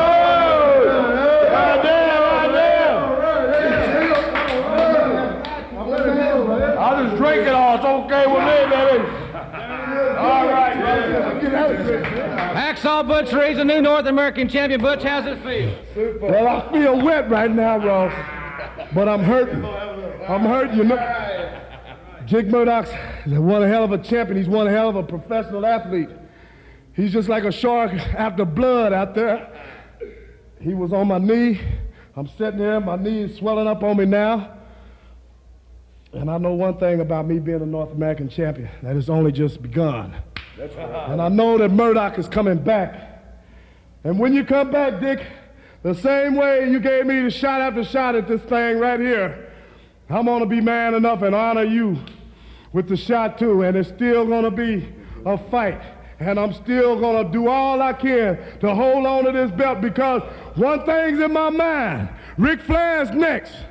I'll just drink it all. It's okay with me, baby. All right. Hacksaw Butch Reed's the new North American champion. Butch, how's it feel? Well, I feel wet right now, Ross, but I'm hurting. I'm hurting, you know. Dick Murdoch's one hell of a champion. He's one hell of a professional athlete. He's just like a shark after blood out there. He was on my knee. I'm sitting there, my knee is swelling up on me now. And I know one thing about me being a North American champion, that it's only just begun. That's right. And I know that Murdoch is coming back. And when you come back, Dick, the same way you gave me the shot after shot at this thing right here, I'm gonna be man enough and honor you with the shot too, and it's still gonna be a fight. And I'm still gonna do all I can to hold on to this belt because one thing's in my mind, Ric Flair's next.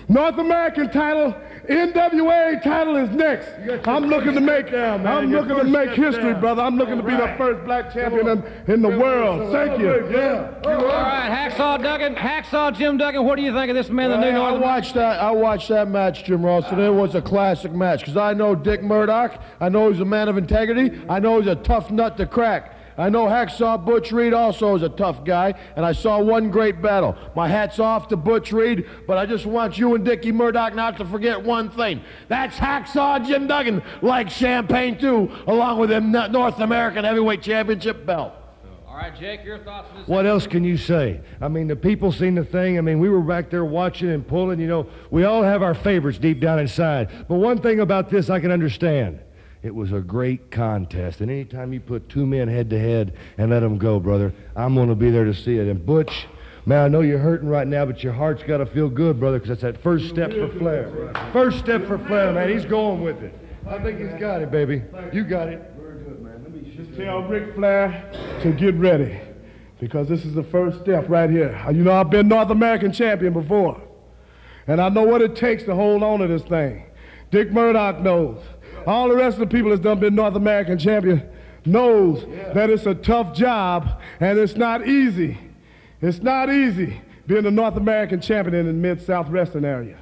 North American title, N W A title is next. I'm looking to make, down, man. I'm Your looking to first make step history, down. brother. I'm looking All to be the right. first black champion in, in the world. Thank you. Yeah. All right, Hacksaw Duggan, Hacksaw Jim Duggan, what do you think of this man, the new I North watched that. I watched that match, Jim Ross, and it was a classic match. Because I know Dick Murdoch. I know he's a man of integrity. I know he's a tough nut to crack. I know Hacksaw Butch Reed also is a tough guy, and I saw one great battle. My hat's off to Butch Reed, but I just want you and Dickie Murdoch not to forget one thing. That's Hacksaw Jim Duggan, like champagne too, along with him North American Heavyweight Championship belt. All right, Jake, your thoughts on this? What else can you say? I mean, the people seen the thing. I mean, we were back there watching and pulling. You know, we all have our favorites deep down inside. But one thing about this I can understand. It was a great contest, and anytime you put two men head-to-head and let them go, brother, I'm going to be there to see it. And Butch, man, I know you're hurting right now, but your heart's got to feel good, brother, because that's that first step for Flair. First step for Flair, man. He's going with it. I think he's got it, baby. You got it. Very good, man. Let me Just tell Ric Flair to get ready, because this is the first step right here. You know, I've been North American champion before, and I know what it takes to hold on to this thing. Dick Murdoch knows. All the rest of the people that's done been North American champion knows yeah. that it's a tough job and it's not easy. It's not easy being a North American champion in the Mid-South wrestling area.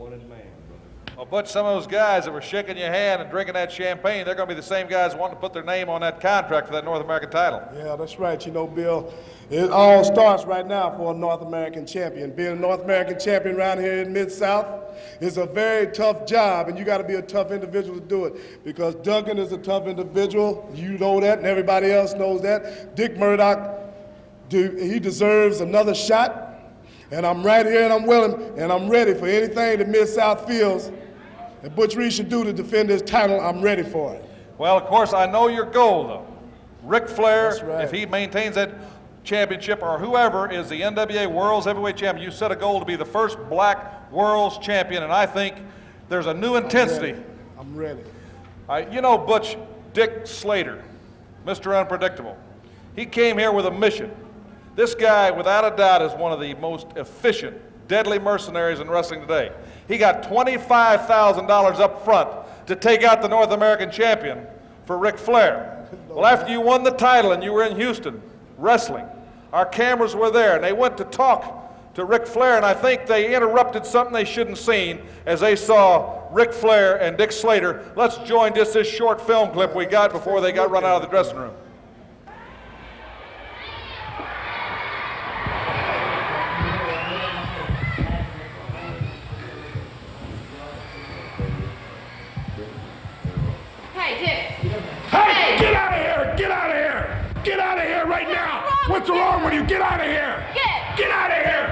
Well, Butch, some of those guys that were shaking your hand and drinking that champagne, they're going to be the same guys wanting to put their name on that contract for that North American title. Yeah, that's right. You know, Bill, it all starts right now for a North American champion. Being a North American champion around here in Mid-South is a very tough job, and you got to be a tough individual to do it, because Duggan is a tough individual. You know that, and everybody else knows that. Dick Murdoch, do, he deserves another shot, and I'm right here, and I'm willing, and I'm ready for anything that Mid-South feels that Butch Reed should do to defend his title. I'm ready for it. Well, of course, I know your goal, though. Ric Flair, right. if he maintains that championship, or whoever is the N W A World's Heavyweight Champion, you set a goal to be the first black World's Champion, and I think there's a new intensity. I'm ready. I, you know, Butch, Dick Slater, Mister Unpredictable, he came here with a mission. This guy, without a doubt, is one of the most efficient, deadly mercenaries in wrestling today. He got twenty-five thousand dollars up front to take out the North American champion for Ric Flair. Well, after you won the title and you were in Houston wrestling, our cameras were there, and they went to talk to Ric Flair, and I think they interrupted something they shouldn't have seen as they saw Ric Flair and Dick Slater. Let's join just this short film clip we got before they got run out of the dressing room. Hey, get out of here! Get out of here! Get out of here right now! What's wrong with you? Get out of here! Get! Get out of here!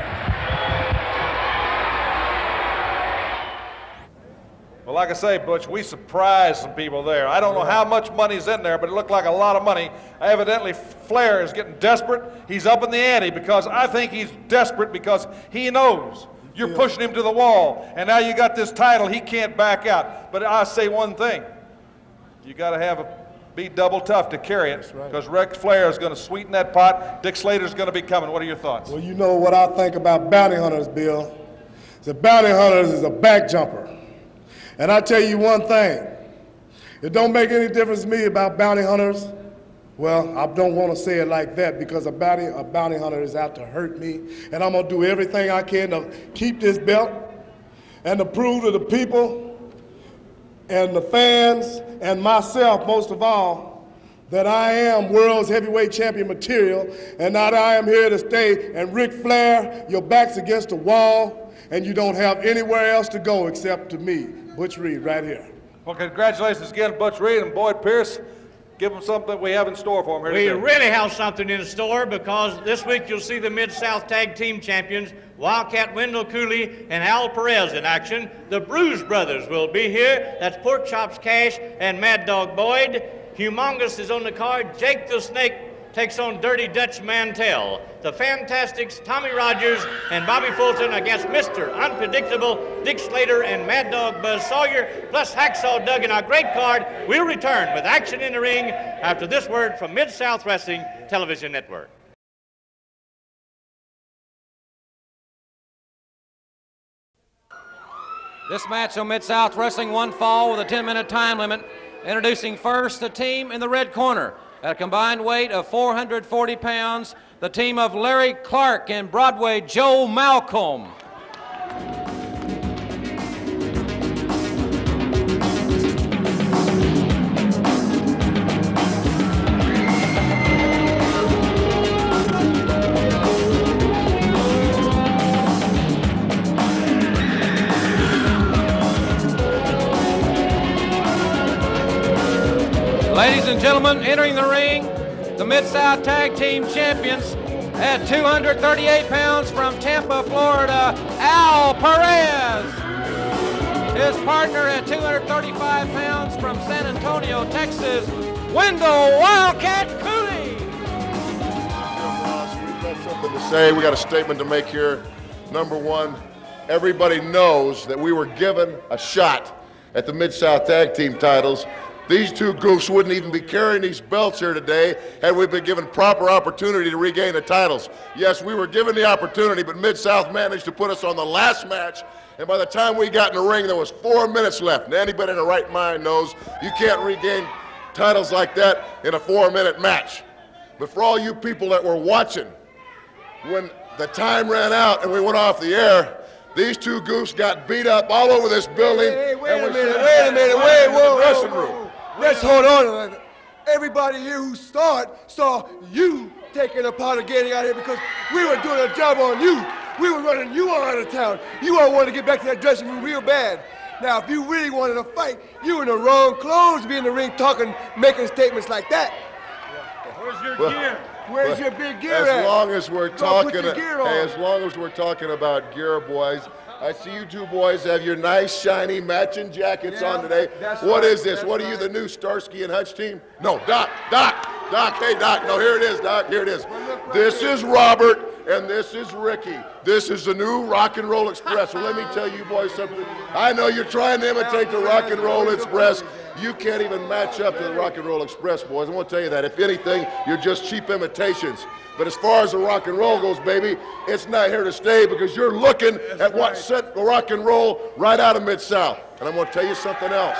Well, like I say, Butch, we surprised some people there. I don't know how much money's in there, but it looked like a lot of money. Evidently, Flair is getting desperate. He's up in the ante, because I think he's desperate because he knows you're pushing him to the wall, and now you got this title, he can't back out. But I say one thing. You got to have a, be double tough to carry it, because right. Ric Flair is going to sweeten that pot. Dick Slater's going to be coming. What are your thoughts? Well, you know what I think about bounty hunters, Bill. The bounty hunters is a back jumper. And I tell you one thing, it don't make any difference to me about bounty hunters. Well, I don't want to say it like that, because a bounty, a bounty hunter is out to hurt me, and I'm going to do everything I can to keep this belt and to prove to the people and the fans and myself, most of all, that I am world's heavyweight champion material, and that I am here to stay. And Ric Flair, your back's against the wall, and you don't have anywhere else to go except to me, Butch Reed, right here. Well, congratulations again, Butch Reed and Boyd Pierce. Give them something we have in store for them We here today. really have something in store, because this week you'll see the Mid-South Tag Team Champions, Wildcat Wendell Cooley and Al Perez, in action. The Bruise Brothers will be here. That's Pork Chops Cash and Mad Dog Boyd. Humongous is on the card. Jake the Snake takes on Dirty Dutch Mantell. The Fantastics, Tommy Rogers and Bobby Fulton against Mister Unpredictable, Dick Slater and Mad Dog Buzz Sawyer, plus Hacksaw Duggan. Our great card. We'll return with Action in the Ring after this word from Mid-South Wrestling Television Network. This match on Mid-South Wrestling, one fall with a ten minute time limit. Introducing first the team in the red corner. At a combined weight of four hundred forty pounds, the team of Larry Clark and Broadway Joe Malcolm. Ladies and gentlemen, entering the ring, the Mid-South Tag Team Champions at two hundred thirty-eight pounds from Tampa, Florida, Al Perez. His partner at two hundred thirty-five pounds from San Antonio, Texas, Wendell Wildcat Cooley. We've got something to say. We got a statement to make here. Number one, everybody knows that we were given a shot at the Mid-South Tag Team titles. These two goofs wouldn't even be carrying these belts here today had we been given proper opportunity to regain the titles. Yes, we were given the opportunity, but Mid-South managed to put us on the last match, and by the time we got in the ring, there was four minutes left. And anybody in their right mind knows you can't regain titles like that in a four-minute match. But for all you people that were watching, when the time ran out and we went off the air, these two goofs got beat up all over this building. Hey, hey, wait and a was minute, sent wait a minute, wait, in the whoa, dressing whoa, room. whoa. Let's hold on a minute. Everybody here who saw it saw you taking a part of getting out here because we were doing a job on you. We were running you all out of town. You all wanted to get back to that dressing room real bad. Now, if you really wanted to fight, you were in the wrong clothes to be in the ring talking, making statements like that. Where's your Well, gear? Where's your big gear As at? long as we're Go talking, put your gear on. hey, as long as we're talking about gear, boys, I see you two boys have your nice, shiny, matching jackets Yeah, on today. that's What right, is this? that's What are you, right. the new Starsky and Hutch team? No, Doc, Doc, Doc, hey, Doc. No, here it is, Doc, here it is. look right This here. is Robert, and this is Ricky. This is the new Rock and Roll Express. So let me tell you boys something. I know you're trying to imitate the Rock and Roll Express. You can't even match up to the Rock and Roll Express, boys. I want to tell you that. If anything, you're just cheap imitations. But as far as the rock and roll goes, baby, it's not here to stay because you're looking at what set the rock and roll right out of Mid-South. And I'm going to tell you something else.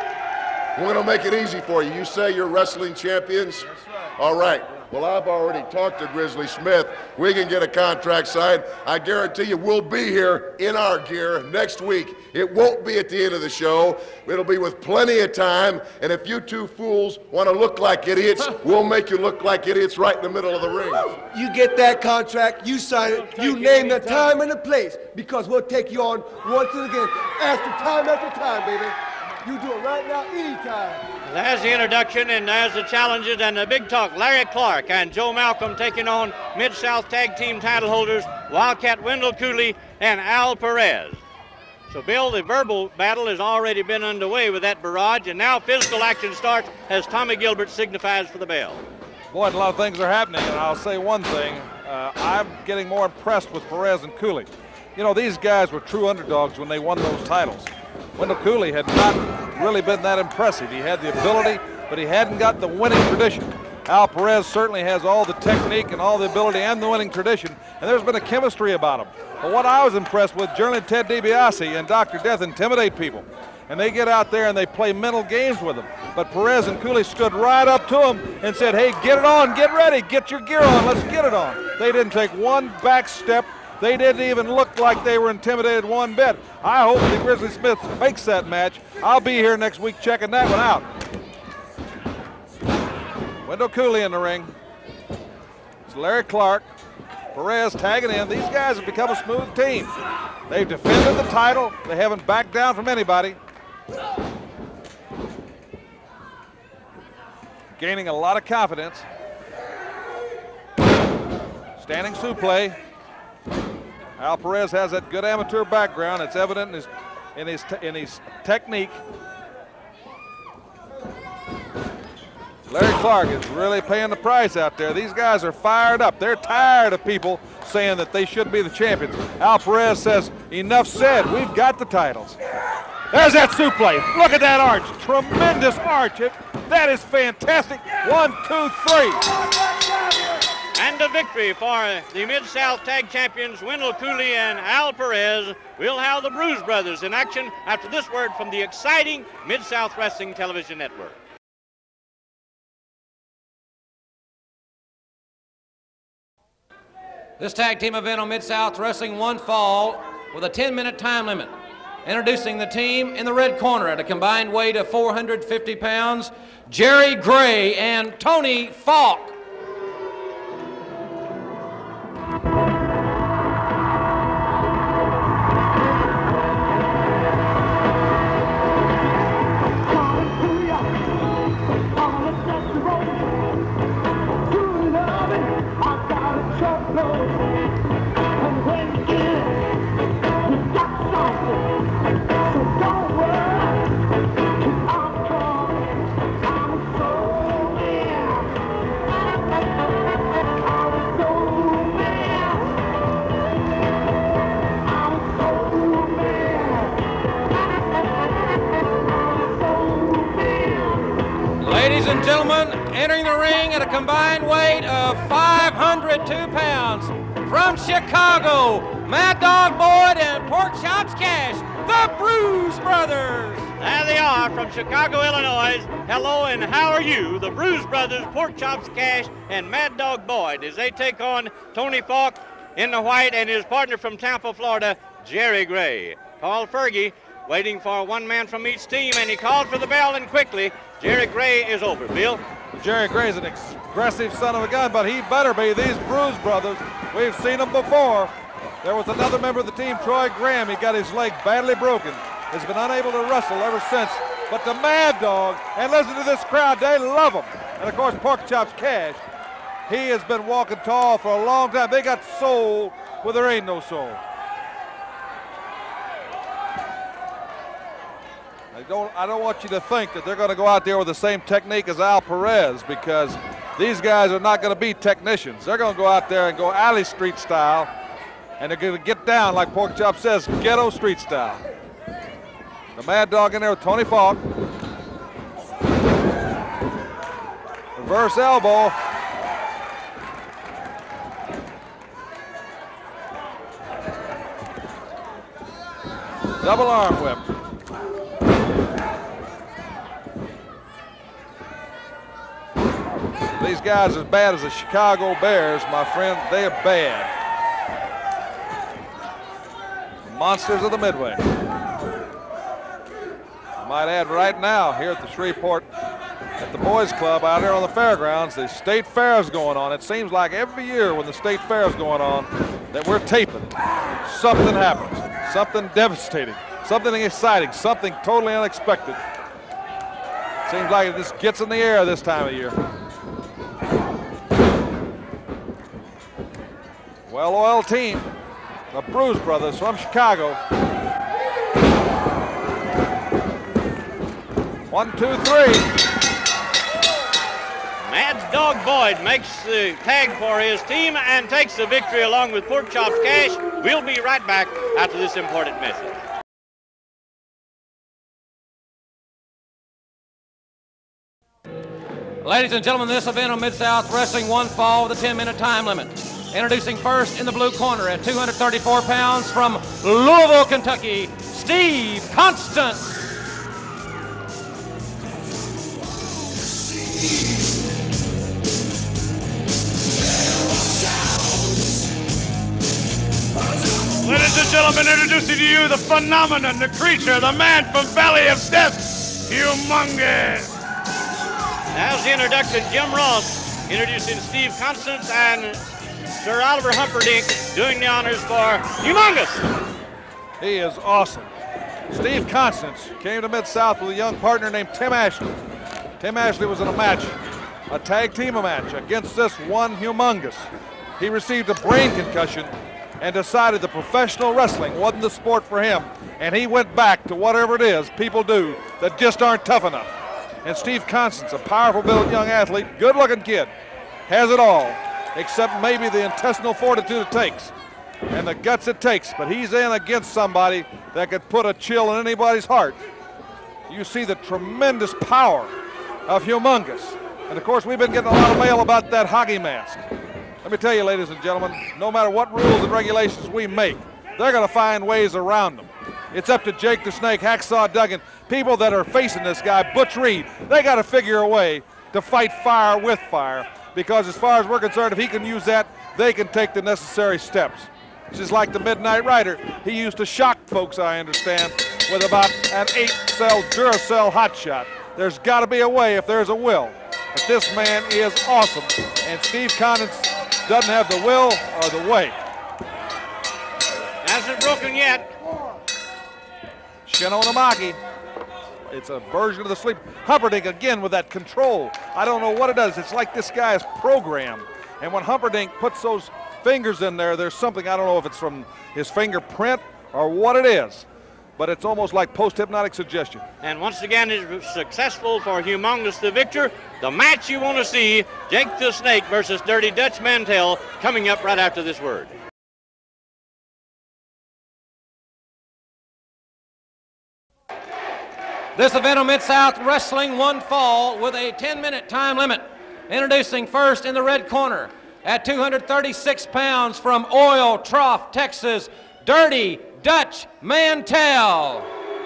We're going to make it easy for you. You say you're wrestling champions? That's right. All right. Well, I've already talked to Grizzly Smith. We can get a contract signed. I guarantee you we'll be here in our gear next week. It won't be at the end of the show. It'll be with plenty of time. And if you two fools want to look like idiots, we'll make you look like idiots right in the middle of the ring. You get that contract, you sign it, you name the time and the place because we'll take you on once and again, after time after time, baby. You do it right now, anytime. There's the introduction, and there's the challenges and the big talk. Larry Clark and Joe Malcolm taking on Mid-South Tag Team title holders Wildcat Wendell Cooley and Al Perez. So, Bill, the verbal battle has already been underway with that barrage, and now physical action starts as Tommy Gilbert signifies for the bell. Boy, a lot of things are happening, and I'll say one thing. Uh, I'm getting more impressed with Perez and Cooley. You know, these guys were true underdogs when they won those titles. Wendell Cooley had not really been that impressive. He had the ability, but he hadn't got the winning tradition. Al Perez certainly has all the technique and all the ability and the winning tradition, and there's been a chemistry about him. But what I was impressed with, generally Ted DiBiase and Doctor Death intimidate people, and they get out there and they play mental games with them. But Perez and Cooley stood right up to him and said, hey, get it on, get ready, get your gear on, let's get it on. They didn't take one back step. They didn't even look like they were intimidated one bit. I hope that Grizzly Smith makes that match. I'll be here next week checking that one out. Wendell Cooley in the ring. It's Larry Clark. Perez tagging in. These guys have become a smooth team. They've defended the title. They haven't backed down from anybody. Gaining a lot of confidence. Standing suplex. Al Perez has that good amateur background. It's evident in his in his te in his technique. Larry Clark is really paying the price out there. These guys are fired up. They're tired of people saying that they shouldn't be the champions. Al Perez says, enough said, we've got the titles. There's that suplex. Look at that arch. Tremendous arch. It, that is fantastic. One, two, three. And a victory for the Mid-South Tag Champions, Wendell Cooley and Al Perez. We'll have the Bruise Brothers in action after this word from the exciting Mid-South Wrestling Television Network. This tag team event on Mid-South Wrestling one fall with a ten minute time limit. Introducing the team in the red corner at a combined weight of four hundred fifty pounds, Jerry Gray and Tony Falk. Ladies and gentlemen, entering the ring at a combined weight of five hundred two pounds, from Chicago, Mad Dog Boyd and Pork Chops Cash, the Bruise Brothers. There they are from Chicago, Illinois. Hello and how are you? The Bruise Brothers, Pork Chops Cash and Mad Dog Boyd, as they take on Tony Falk in the white and his partner from Tampa, Florida, Jerry Gray. Paul Fergie waiting for one man from each team, and he called for the bell, and quickly Jerry Gray is over. Bill? Jerry Gray is an aggressive son of a gun, but he better be. These Bruise Brothers, we've seen them before. There was another member of the team, Troy Graham. He got his leg badly broken. Has been unable to wrestle ever since. But the Mad Dog, and listen to this crowd, they love him. And of course, Pork Chops Cash, he has been walking tall for a long time. They got soul where there ain't no soul. I don't, I don't want you to think that they're going to go out there with the same technique as Al Perez, because these guys are not going to be technicians. They're going to go out there and go alley street style, and they're going to get down, like Pork Chop says, ghetto street style. The Mad Dog in there with Tony Falk. Reverse elbow. Double arm whip. These guys are as bad as the Chicago Bears, my friend. They are bad. Monsters of the Midway. I might add right now here at the Shreveport, at the Boys Club out here on the fairgrounds, the State Fair is going on. It seems like every year when the State Fair is going on that we're taping, something happens, something devastating, something exciting, something totally unexpected. Seems like it just gets in the air this time of year. Well-oiled team, the Bruise Brothers from Chicago. One, two, three. Mad Dog Boyd makes the tag for his team and takes the victory along with Pork Chops Cash. We'll be right back after this important message. Ladies and gentlemen, this event on Mid-South Wrestling one fall with a ten minute time limit. Introducing first in the blue corner at two hundred thirty-four pounds from Louisville, Kentucky, Steve Constance. Ladies and gentlemen, introducing to you the phenomenon, the creature, the man from Valley of Death, Humongous. Now's the introduction, Jim Ross introducing Steve Constance and Sir Oliver Humperdinck doing the honors for Humongous. He is awesome. Steve Constance came to Mid-South with a young partner named Tim Ashley. Tim Ashley was in a match, a tag team match against this one Humongous. He received a brain concussion and decided that professional wrestling wasn't the sport for him, and he went back to whatever it is people do that just aren't tough enough. And Steve Constance, a powerful built young athlete, good-looking kid, has it all, except maybe the intestinal fortitude it takes and the guts it takes. But he's in against somebody that could put a chill in anybody's heart. You see the tremendous power of Humongous. And of course, we've been getting a lot of mail about that hockey mask. Let Let me tell you, ladies and gentlemen, no matter what rules and regulations we make, they're going to find ways around them. It's up to Jake the Snake, Hacksaw Duggan, people that are facing this guy, Butch Reed. They got to figure a way to fight fire with fire, because as far as we're concerned, if he can use that, they can take the necessary steps. Just like the Midnight Rider, he used to shock folks, I understand, with about an eight-cell Duracell hot shot. There's got to be a way if there's a will. But this man is awesome, and Steve Condon doesn't have the will or the way. Hasn't broken yet. Shin Onamaki. It's a version of the sleep. Humperdinck again with that control. I don't know what it does. It's like this guy is programmed. And when Humperdinck puts those fingers in there, there's something, I don't know if it's from his fingerprint or what it is, but it's almost like post-hypnotic suggestion. And once again, it's successful for Humongous the victor. The match you want to see, Jake the Snake versus Dirty Dutch Mantell, coming up right after this word. This event of Mid-South Wrestling, one fall with a ten-minute time limit. Introducing first in the red corner at two hundred thirty-six pounds from Oil Trough, Texas, Dirty Dutch Mantell.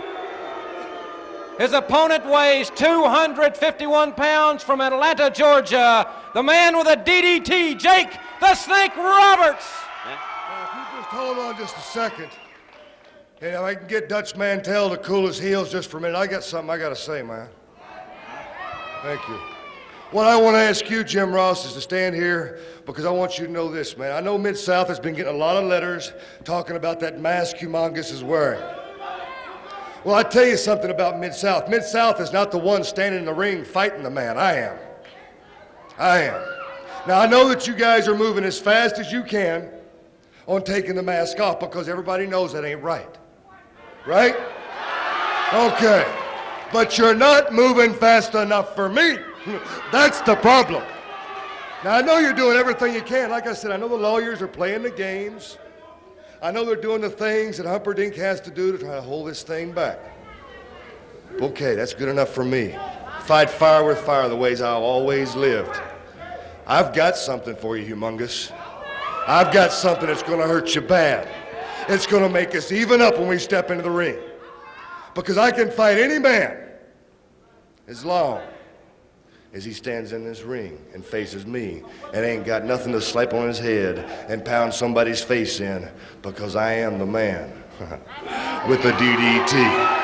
His opponent weighs two hundred fifty-one pounds from Atlanta, Georgia, the man with a D D T, Jake the Snake Roberts. Now, if you just hold on just a second, and if I can get Dutch Mantell to cool his heels just for a minute, I got something I got to say, man. Thank you. What I want to ask you, Jim Ross, is to stand here because I want you to know this, man. I know Mid-South has been getting a lot of letters talking about that mask Humongous is wearing. Well, I tell you something about Mid-South. Mid-South is not the one standing in the ring fighting the man. I am. I am. Now, I know that you guys are moving as fast as you can on taking the mask off because everybody knows that ain't right. Right? Okay. But you're not moving fast enough for me. That's the problem. Now, I know you're doing everything you can. Like I said, I know the lawyers are playing the games. I know they're doing the things that Humperdinck has to do to try to hold this thing back. Okay, that's good enough for me. Fight fire with fire the ways I've always lived. I've got something for you, Humongous. I've got something that's going to hurt you bad. It's going to make us even up when we step into the ring. Because I can fight any man as long as he stands in this ring and faces me and ain't got nothing to slap on his head and pound somebody's face in, because I am the man with the D D T.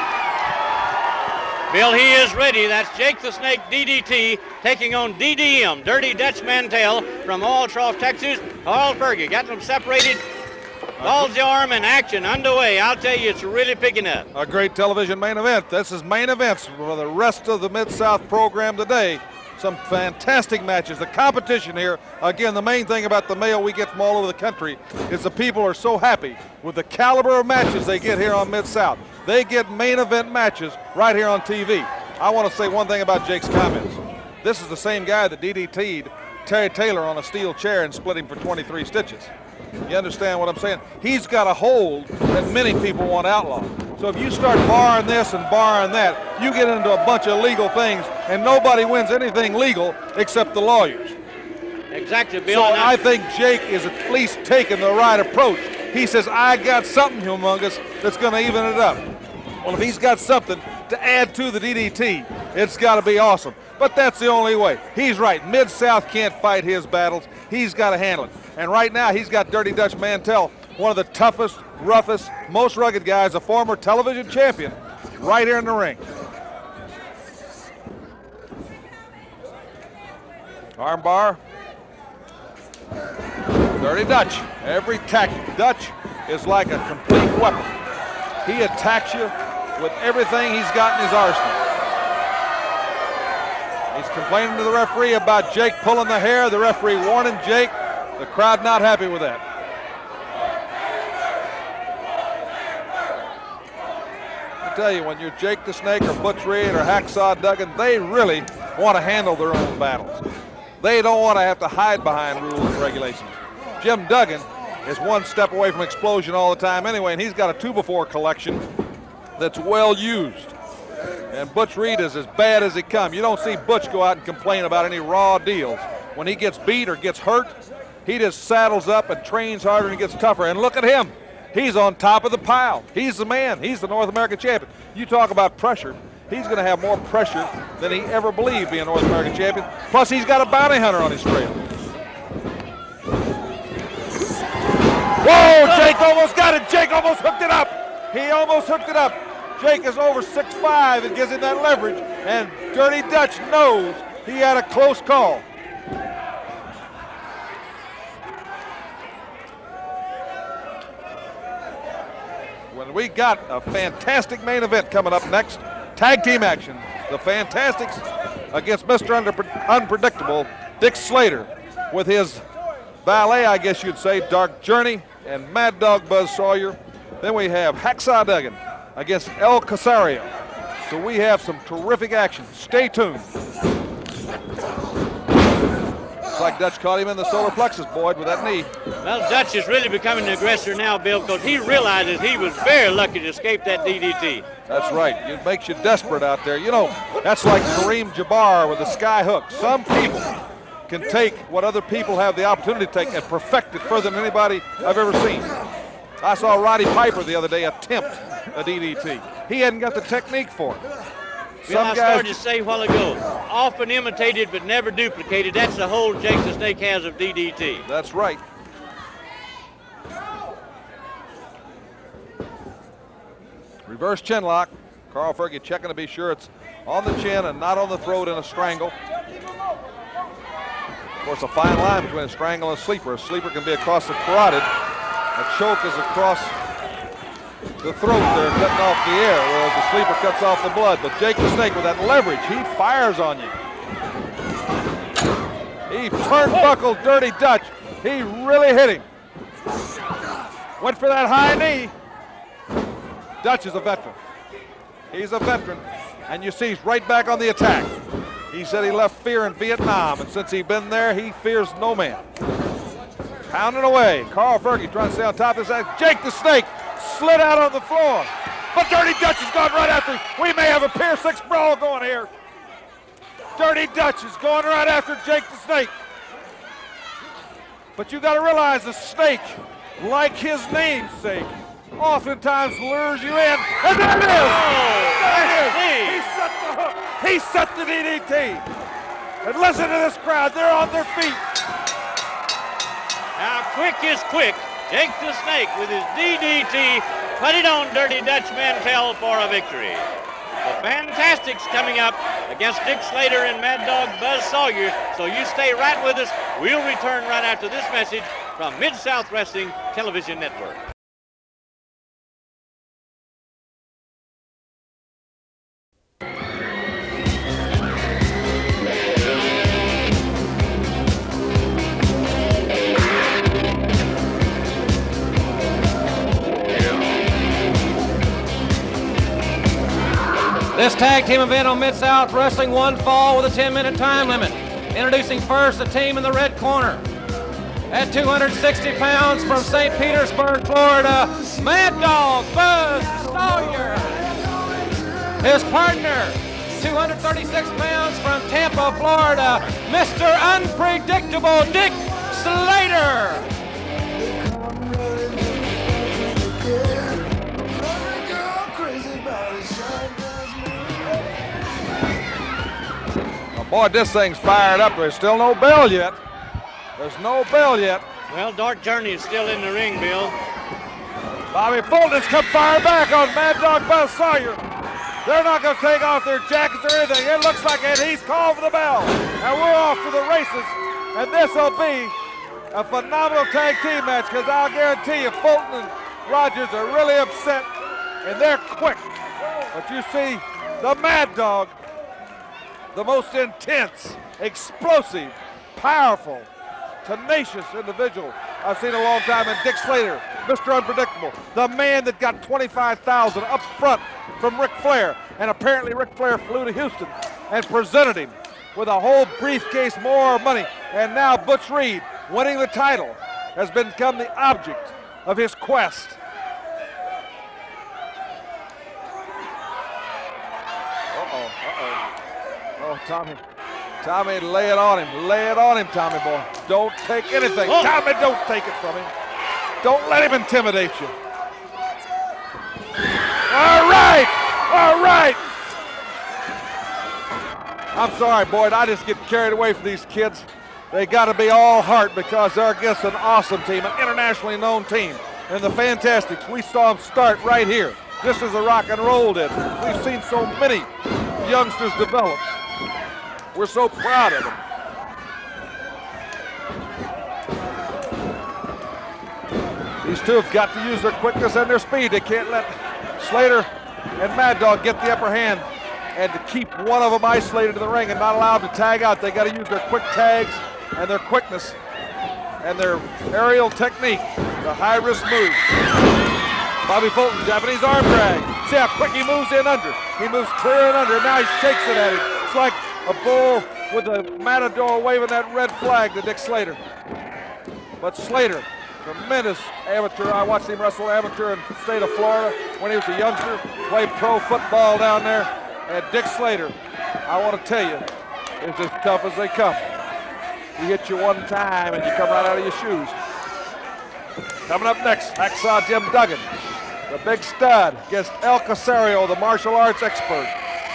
Bill, he is ready. That's Jake the Snake D D T taking on D D M, Dirty Dutch Mantell from Oil Trough, Texas. All Fergie got them separated. Ballsy arm and action underway. I'll tell you, it's really picking up. A great television main event. This is main events for the rest of the Mid-South program today. Some fantastic matches. The competition here, again, the main thing about the mail we get from all over the country is the people are so happy with the caliber of matches they get here on Mid-South. They get main event matches right here on T V. I want to say one thing about Jake's comments. This is the same guy that D D T'd Terry Taylor on a steel chair and split him for twenty-three stitches. You understand what I'm saying? He's got a hold that many people want outlawed. So if you start barring this and barring that, you get into a bunch of legal things, and nobody wins anything legal except the lawyers. Exactly, Bill. So I think Jake is at least taking the right approach. He says, I got something, Humongous, that's going to even it up. Well, if he's got something to add to the D D T, it's got to be awesome. But that's the only way. He's right. Mid-South can't fight his battles. He's got to handle it. And right now, he's got Dirty Dutch Mantell, one of the toughest, roughest, most rugged guys, a former television champion, right here in the ring. Armbar. Dirty Dutch. Every tactic. Dutch is like a complete weapon. He attacks you with everything he's got in his arsenal. He's complaining to the referee about Jake pulling the hair. The referee warning Jake. The crowd not happy with that. I tell you, when you're Jake the Snake or Butch Reed or Hacksaw Duggan, they really want to handle their own battles. They don't want to have to hide behind rules and regulations. Jim Duggan is one step away from explosion all the time anyway, and he's got a two before collection that's well used. And Butch Reed is as bad as he come. You don't see Butch go out and complain about any raw deals. When he gets beat or gets hurt, He just saddles up and trains harder and gets tougher. And look at him. He's on top of the pile. He's the man. He's the North American champion. You talk about pressure. He's going to have more pressure than he ever believed being North American champion. Plus, he's got a bounty hunter on his trail. Whoa, Jake almost got it. Jake almost hooked it up. He almost hooked it up. Jake is over six five and gives him that leverage. And Dirty Dutch knows he had a close call. When we got a fantastic main event coming up next. Tag team action. The Fantastics against Mister Unpre- Unpredictable, Dick Slater, with his valet, I guess you'd say, Dark Journey, and Mad Dog Buzz Sawyer. Then we have Hacksaw Duggan against El Casario. So we have some terrific action. Stay tuned. Looks like Dutch caught him in the solar plexus, Boyd, with that knee. Well, Dutch is really becoming the aggressor now, Bill, because he realizes he was very lucky to escape that D D T. That's right. It makes you desperate out there. You know, that's like Kareem Jabbar with the sky hook. Some people can take what other people have the opportunity to take and perfect it further than anybody I've ever seen. I saw Roddy Piper the other day attempt a D D T. He hadn't got the technique for it. Bill, I started to say a while ago, often imitated but never duplicated. That's the whole Jake the Snake has of D D T. That's right. Reverse chin lock. Carl Fergie checking to be sure it's on the chin and not on the throat in a strangle. Of course, a fine line between a strangle and a sleeper. A sleeper can be across the carotid. A choke is across the throat there, cutting off the air, whereas the sleeper cuts off the blood. But Jake the Snake, with that leverage, he fires on you. He turnbuckled Dirty Dutch. He really hit him. Went for that high knee. Dutch is a veteran. He's a veteran, and you see he's right back on the attack. He said he left fear in Vietnam, and since he's been there, he fears no man. Pounding away. Carl Fergie trying to stay on top of this act. Jake the Snake slid out on the floor. But Dirty Dutch has gone right after him. We may have a Pier six brawl going here. Dirty Dutch is going right after Jake the Snake. But you got to realize the Snake, like his namesake, oftentimes lures you in. And there it is! Oh, there it is! He set the hook. He set the D D T. And listen to this crowd. They're on their feet. Now, quick is quick. Jake the Snake with his D D T put it on Dirty Dutch Mantell for a victory. The Fantastics coming up against Dick Slater and Mad Dog Buzz Sawyer. So you stay right with us. We'll return right after this message from Mid-South Wrestling Television Network. This tag team event on Mid-South Wrestling, one fall with a ten minute time limit. Introducing first the team in the red corner. At two hundred sixty pounds from Saint Petersburg, Florida, Mad Dog Buzz Sawyer. His partner, two hundred thirty-six pounds from Tampa, Florida, Mister Unpredictable Dick Slater. Boy, this thing's fired up. There's still no bell yet. There's no bell yet. Well, Dark Journey is still in the ring, Bill. Bobby Fulton's come fire back on Mad Dog Buzz Sawyer. They're not going to take off their jackets or anything. It looks like it. He's called for the bell. And we're off to the races. And this will be a phenomenal tag team match, because I'll guarantee you Fulton and Rogers are really upset, and they're quick. But you see the Mad Dog, the most intense, explosive, powerful, tenacious individual I've seen in a long time, and Dick Slater, Mister Unpredictable, the man that got twenty-five thousand dollars up front from Ric Flair, and apparently Ric Flair flew to Houston and presented him with a whole briefcase more money, and now Butch Reed, winning the title, has become the object of his quest. Uh-oh, uh-oh. Oh, Tommy. Tommy, lay it on him. Lay it on him, Tommy boy. Don't take anything. Oh. Tommy, don't take it from him. Don't let him intimidate you. All right. All right. I'm sorry, Boyd. I just get carried away from these kids. They got to be all heart because they're against an awesome team, an internationally known team. And the Fantastics, we saw them start right here, just as the Rock and Roll did. We've seen so many youngsters develop. We're so proud of them. These two have got to use their quickness and their speed. They can't let Slater and Mad Dog get the upper hand and to keep one of them isolated in the ring and not allow them to tag out. They got to use their quick tags and their quickness and their aerial technique, the high-risk move. Bobby Fulton, Japanese arm drag. See how quick he moves in under. He moves clear and under. Now he shakes it at him. It's like a bull with a matador waving that red flag to Dick Slater. But Slater, tremendous amateur. I watched him wrestle amateur in the state of Florida when he was a youngster. Played pro football down there. And Dick Slater, I want to tell you, is as tough as they come. He hits you one time and you come right out of your shoes. Coming up next, Hacksaw Jim Duggan, the big stud, against El Casario, the martial arts expert.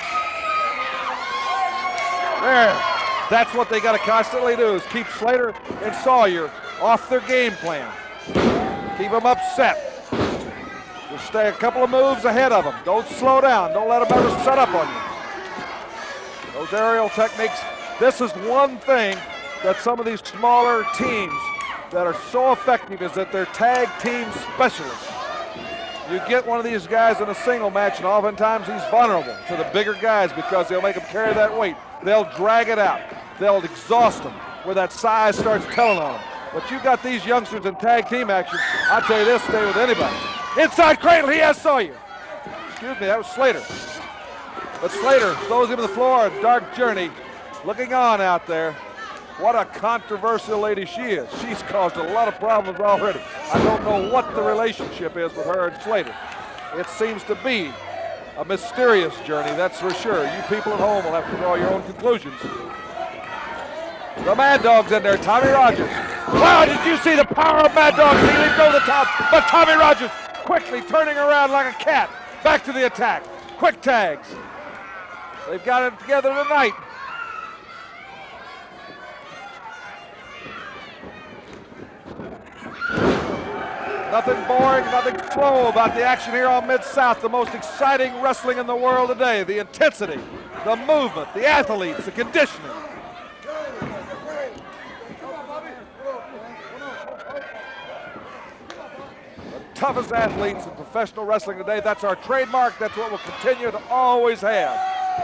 There, that's what they got to constantly do, is keep Slater and Sawyer off their game plan. Keep them upset. Just stay a couple of moves ahead of them. Don't slow down. Don't let them ever set up on you. Those aerial techniques, this is one thing that some of these smaller teams that are so effective is that they're tag team specialists. You get one of these guys in a single match and oftentimes he's vulnerable to the bigger guys because they'll make them carry that weight. They'll drag it out. They'll exhaust them where that size starts telling on them. But you got these youngsters in tag team action. I tell you this, stay with anybody. Inside cradle, he has Sawyer. Excuse me, that was Slater. But Slater throws him to the floor, a dark journey. Looking on out there. What a controversial lady she is. She's caused a lot of problems already. I don't know what the relationship is with her and Slater. It seems to be a mysterious journey, that's for sure. You people at home will have to draw your own conclusions. The Mad Dog's in there, Tommy Rogers. Wow, did you see the power of Mad Dog? He leaped over the top, but Tommy Rogers quickly turning around like a cat. Back to the attack. Quick tags. They've got it together tonight. Nothing boring, nothing slow about the action here on Mid-South. The most exciting wrestling in the world today. The intensity, the movement, the athletes, the conditioning. The toughest athletes in professional wrestling today. That's our trademark. That's what we'll continue to always have.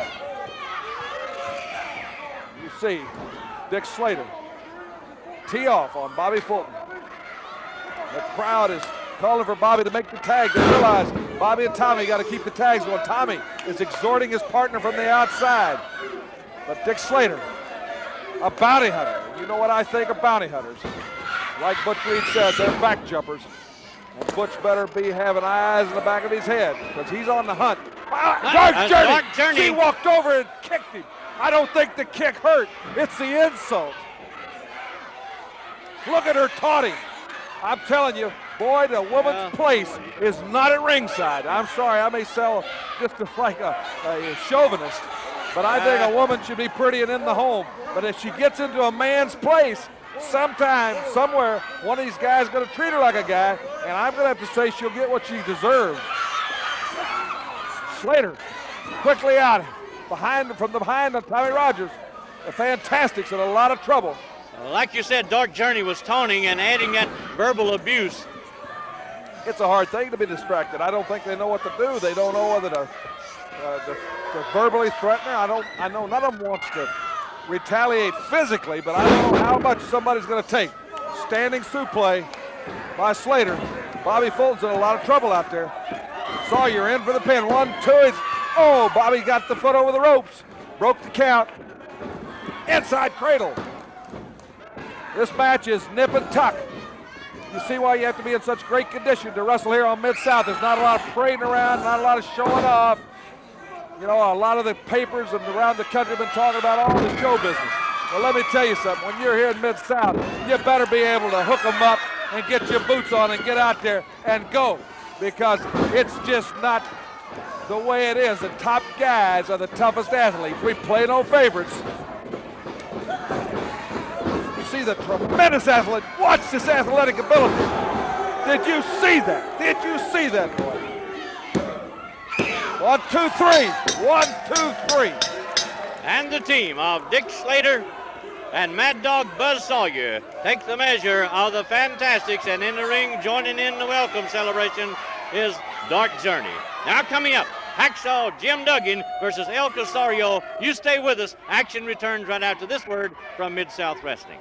You see Dick Slater tee off on Bobby Fulton. The crowd is calling for Bobby to make the tag. They realize Bobby and Tommy got to keep the tags going. Tommy is exhorting his partner from the outside. But Dick Slater, a bounty hunter. You know what I think of bounty hunters. Like Butch Reed said, they're back jumpers. And Butch better be having eyes in the back of his head because he's on the hunt. Dark uh, journey. Dark Journey. She walked over and kicked him. I don't think the kick hurt. It's the insult. Look at her taunting. I'm telling you, boy, the woman's yeah. place is not at ringside. I'm sorry, I may sound just like a, a chauvinist, but I think a woman should be pretty and in the home. But if she gets into a man's place, sometime, somewhere, one of these guys is going to treat her like a guy, and I'm going to have to say she'll get what she deserves. Slater quickly out, behind from the behind of Tommy Rogers. The Fantastics in a lot of trouble. Like you said, Dark Journey was taunting and adding that verbal abuse. It's a hard thing to be distracted. I don't think they know what to do. They don't know whether to, uh, to, to verbally threaten her. I don't. I know none of them wants to retaliate physically, but I don't know how much somebody's going to take. Standing suplex by Slater. Bobby Fulton's in a lot of trouble out there. Sawyer in for the pin. One, two. It's, oh, Bobby got the foot over the ropes. Broke the count. Inside cradle. This match is nip and tuck. You see why you have to be in such great condition to wrestle here on Mid-South. There's not a lot of parading around, not a lot of showing off. You know, a lot of the papers and around the country have been talking about all the show business. Well, let me tell you something. When you're here in Mid-South, you better be able to hook them up and get your boots on and get out there and go, because it's just not the way it is. The top guys are the toughest athletes. We play no favorites. You see the tremendous athlete. Watch this athletic ability. Did you see that? Did you see that, boy? One, two, three. One, two, three. And the team of Dick Slater and Mad Dog Buzz Sawyer take the measure of the Fantastics, and in the ring joining in the welcome celebration is Dark Journey. Now coming up, Hacksaw Jim Duggan versus El Casario. You stay with us. Action returns right after this word from Mid-South Wrestling.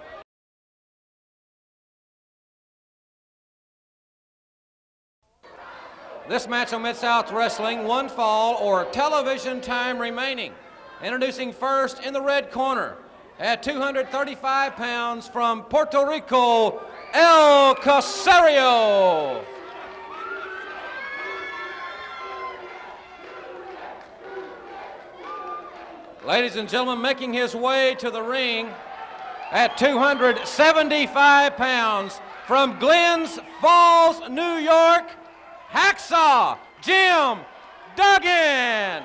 This match on Mid-South Wrestling, one fall or television time remaining. Introducing first in the red corner at two hundred thirty-five pounds from Puerto Rico, El Casario. Ladies and gentlemen, making his way to the ring at two hundred seventy-five pounds from Glens Falls, New York, Hacksaw Jim Duggan.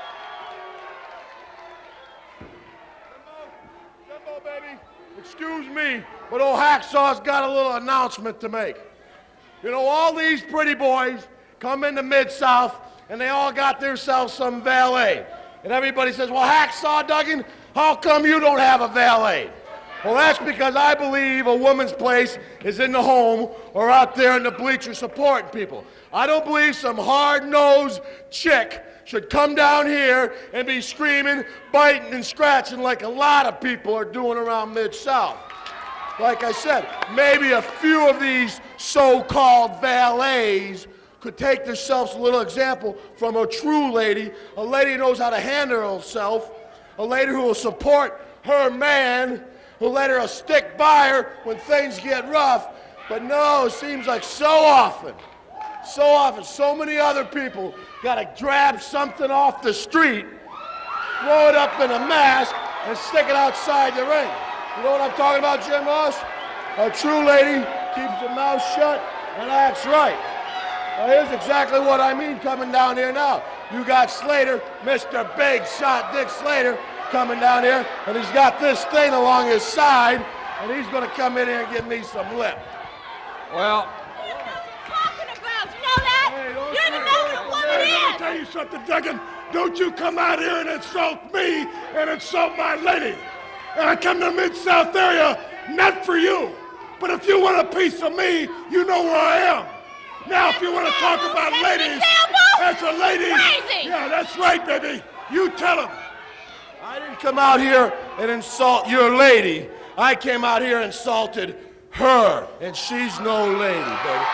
Jimbo, baby, excuse me, but old Hacksaw's got a little announcement to make. You know, all these pretty boys come into Mid-South and they all got themselves some valet. And everybody says, well, Hacksaw Duggan, how come you don't have a valet? Well, that's because I believe a woman's place is in the home or out there in the bleachers supporting people. I don't believe some hard-nosed chick should come down here and be screaming, biting, and scratching like a lot of people are doing around Mid-South. Like I said, maybe a few of these so-called valets could take themselves a little example from a true lady, a lady who knows how to handle herself, a lady who will support her man, who'll let her stick by her when things get rough. But no, it seems like so often, so often, so many other people got to grab something off the street, throw it up in a mask, and stick it outside the ring. You know what I'm talking about, Jim Ross? A true lady keeps her mouth shut and acts right. Now, here's exactly what I mean coming down here now. You got Slater, Mister Big Shot Dick Slater, coming down here, and he's got this thing along his side, and he's going to come in here and give me some lip. Well, Talking about, you know that? Hey, don't you don't say know that. what a Hey, let me woman tell you something, Duggan. Don't you come out here and insult me and insult my lady. And I come to the Mid-South area not for you, but if you want a piece of me, you know where I am. Now, if you want to talk about That's ladies, example? that's a lady. Crazy. Yeah, that's right, baby. You tell them. I didn't come out here and insult your lady. I came out here and insulted her, and she's no lady, baby.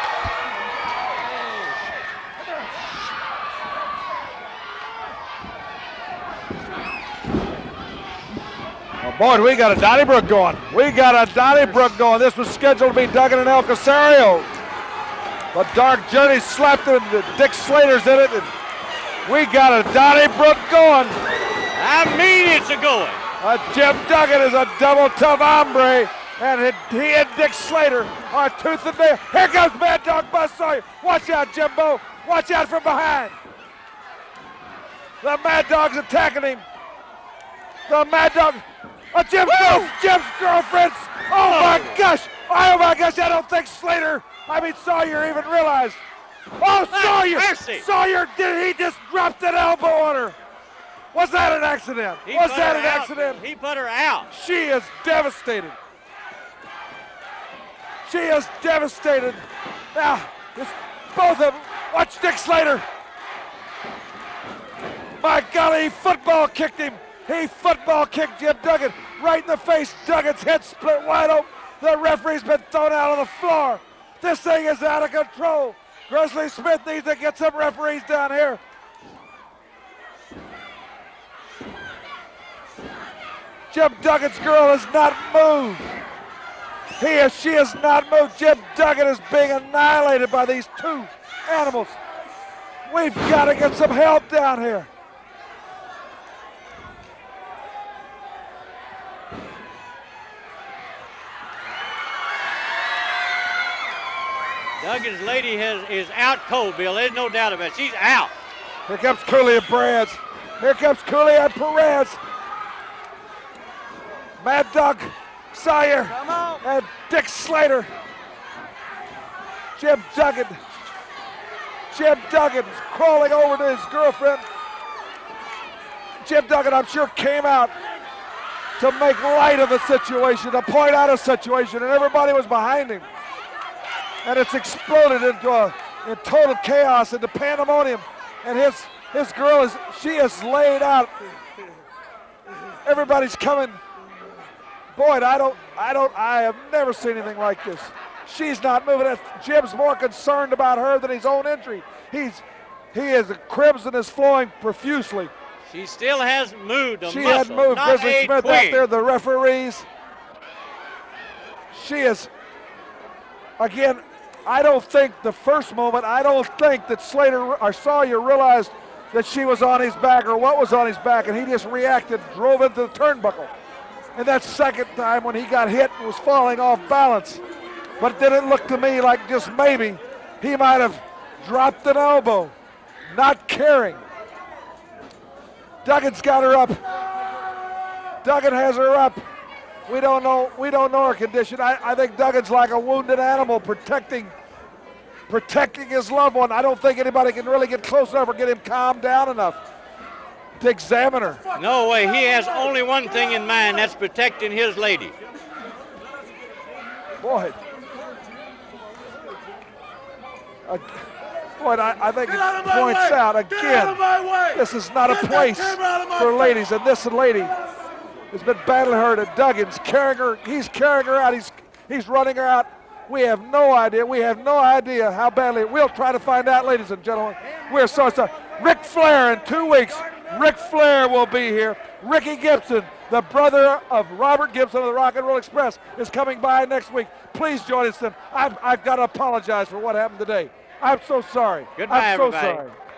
Oh, boy, do we got a Donnybrook going. We got a Donnybrook going. This was scheduled to be Duggan and El Casario. But Dark Journey slapped it, and Dick Slater's in it, and we got a Donnybrook going. I mean it's a going. Uh, Jim Duggan is a double tough hombre, and it, he and Dick Slater are tooth and nail. Here comes Mad Dog Buzz Sawyer. Watch out, Jimbo. Watch out from behind. The Mad Dog's attacking him. The Mad Dog. Oh, Jim, girl, Jim's girlfriends. Oh, oh, my gosh. Oh, my gosh. I don't think Slater, I mean Sawyer, even realized. Oh, Sawyer. Mercy. Sawyer, did he just dropped an elbow on her? Was that an accident? He Was put that her an out. accident? He put her out. She is devastated. She is devastated. Now, it's both of them. Watch Dick Slater. My golly, he football kicked him. He football kicked Jim Duggan right in the face. Duggan's head split wide open. The referee's been thrown out on the floor. This thing is out of control. Grizzly Smith needs to get some referees down here. Jim Duggan's girl has not moved. He is, she has not moved. Jim Duggan is being annihilated by these two animals. We've got to get some help down here. Duggan's lady has, is out cold, Bill. There's no doubt about it. She's out. Here comes Cooley and Perez. Here comes Cooley and Perez. Mad Dog Sawyer and Dick Slater. Jim Duggan. Jim Duggan is crawling over to his girlfriend. Jim Duggan, I'm sure, came out to make light of a situation, to point out a situation, and everybody was behind him. And it's exploded into a in total chaos, into pandemonium. And his his girl is she is laid out. Everybody's coming. Boy, I don't I don't I have never seen anything like this. She's not moving. Jim's more concerned about her than his own injury. He's he is the crimson is flowing profusely. She still hasn't moved a She muscle, hadn't moved. not Grizzly a Smith twig. out there, the referees. She is, again, I don't think the first moment, I don't think that Slater or Sawyer realized that she was on his back or what was on his back, and he just reacted, drove into the turnbuckle. And that second time when he got hit and was falling off balance. But then it looked to me like just maybe he might have dropped an elbow, not caring. Duggan's got her up. Duggan has her up. We don't know. We don't know her condition. I, I think Duggan's like a wounded animal protecting, protecting his loved one. I don't think anybody can really get close enough or get him calmed down enough to examine her. No way. He has only one thing in mind. That's protecting his lady. Boy. Uh, Boy, I, I think it points way. out Get out of my again, way. this is not a Get that place camera out of my for face. ladies, and this lady has been battling her to Duggan's carrying her. He's carrying her out. He's he's running her out. We have no idea. We have no idea how badly. We'll try to find out, ladies and gentlemen. We're so sorry. Ric Flair in two weeks. Ric Flair will be here. Ricky Gibson, the brother of Robert Gibson of the Rock and Roll Express, is coming by next week. Please join us then. I've, I've got to apologize for what happened today. I'm so sorry. Goodbye, I'm so everybody. sorry.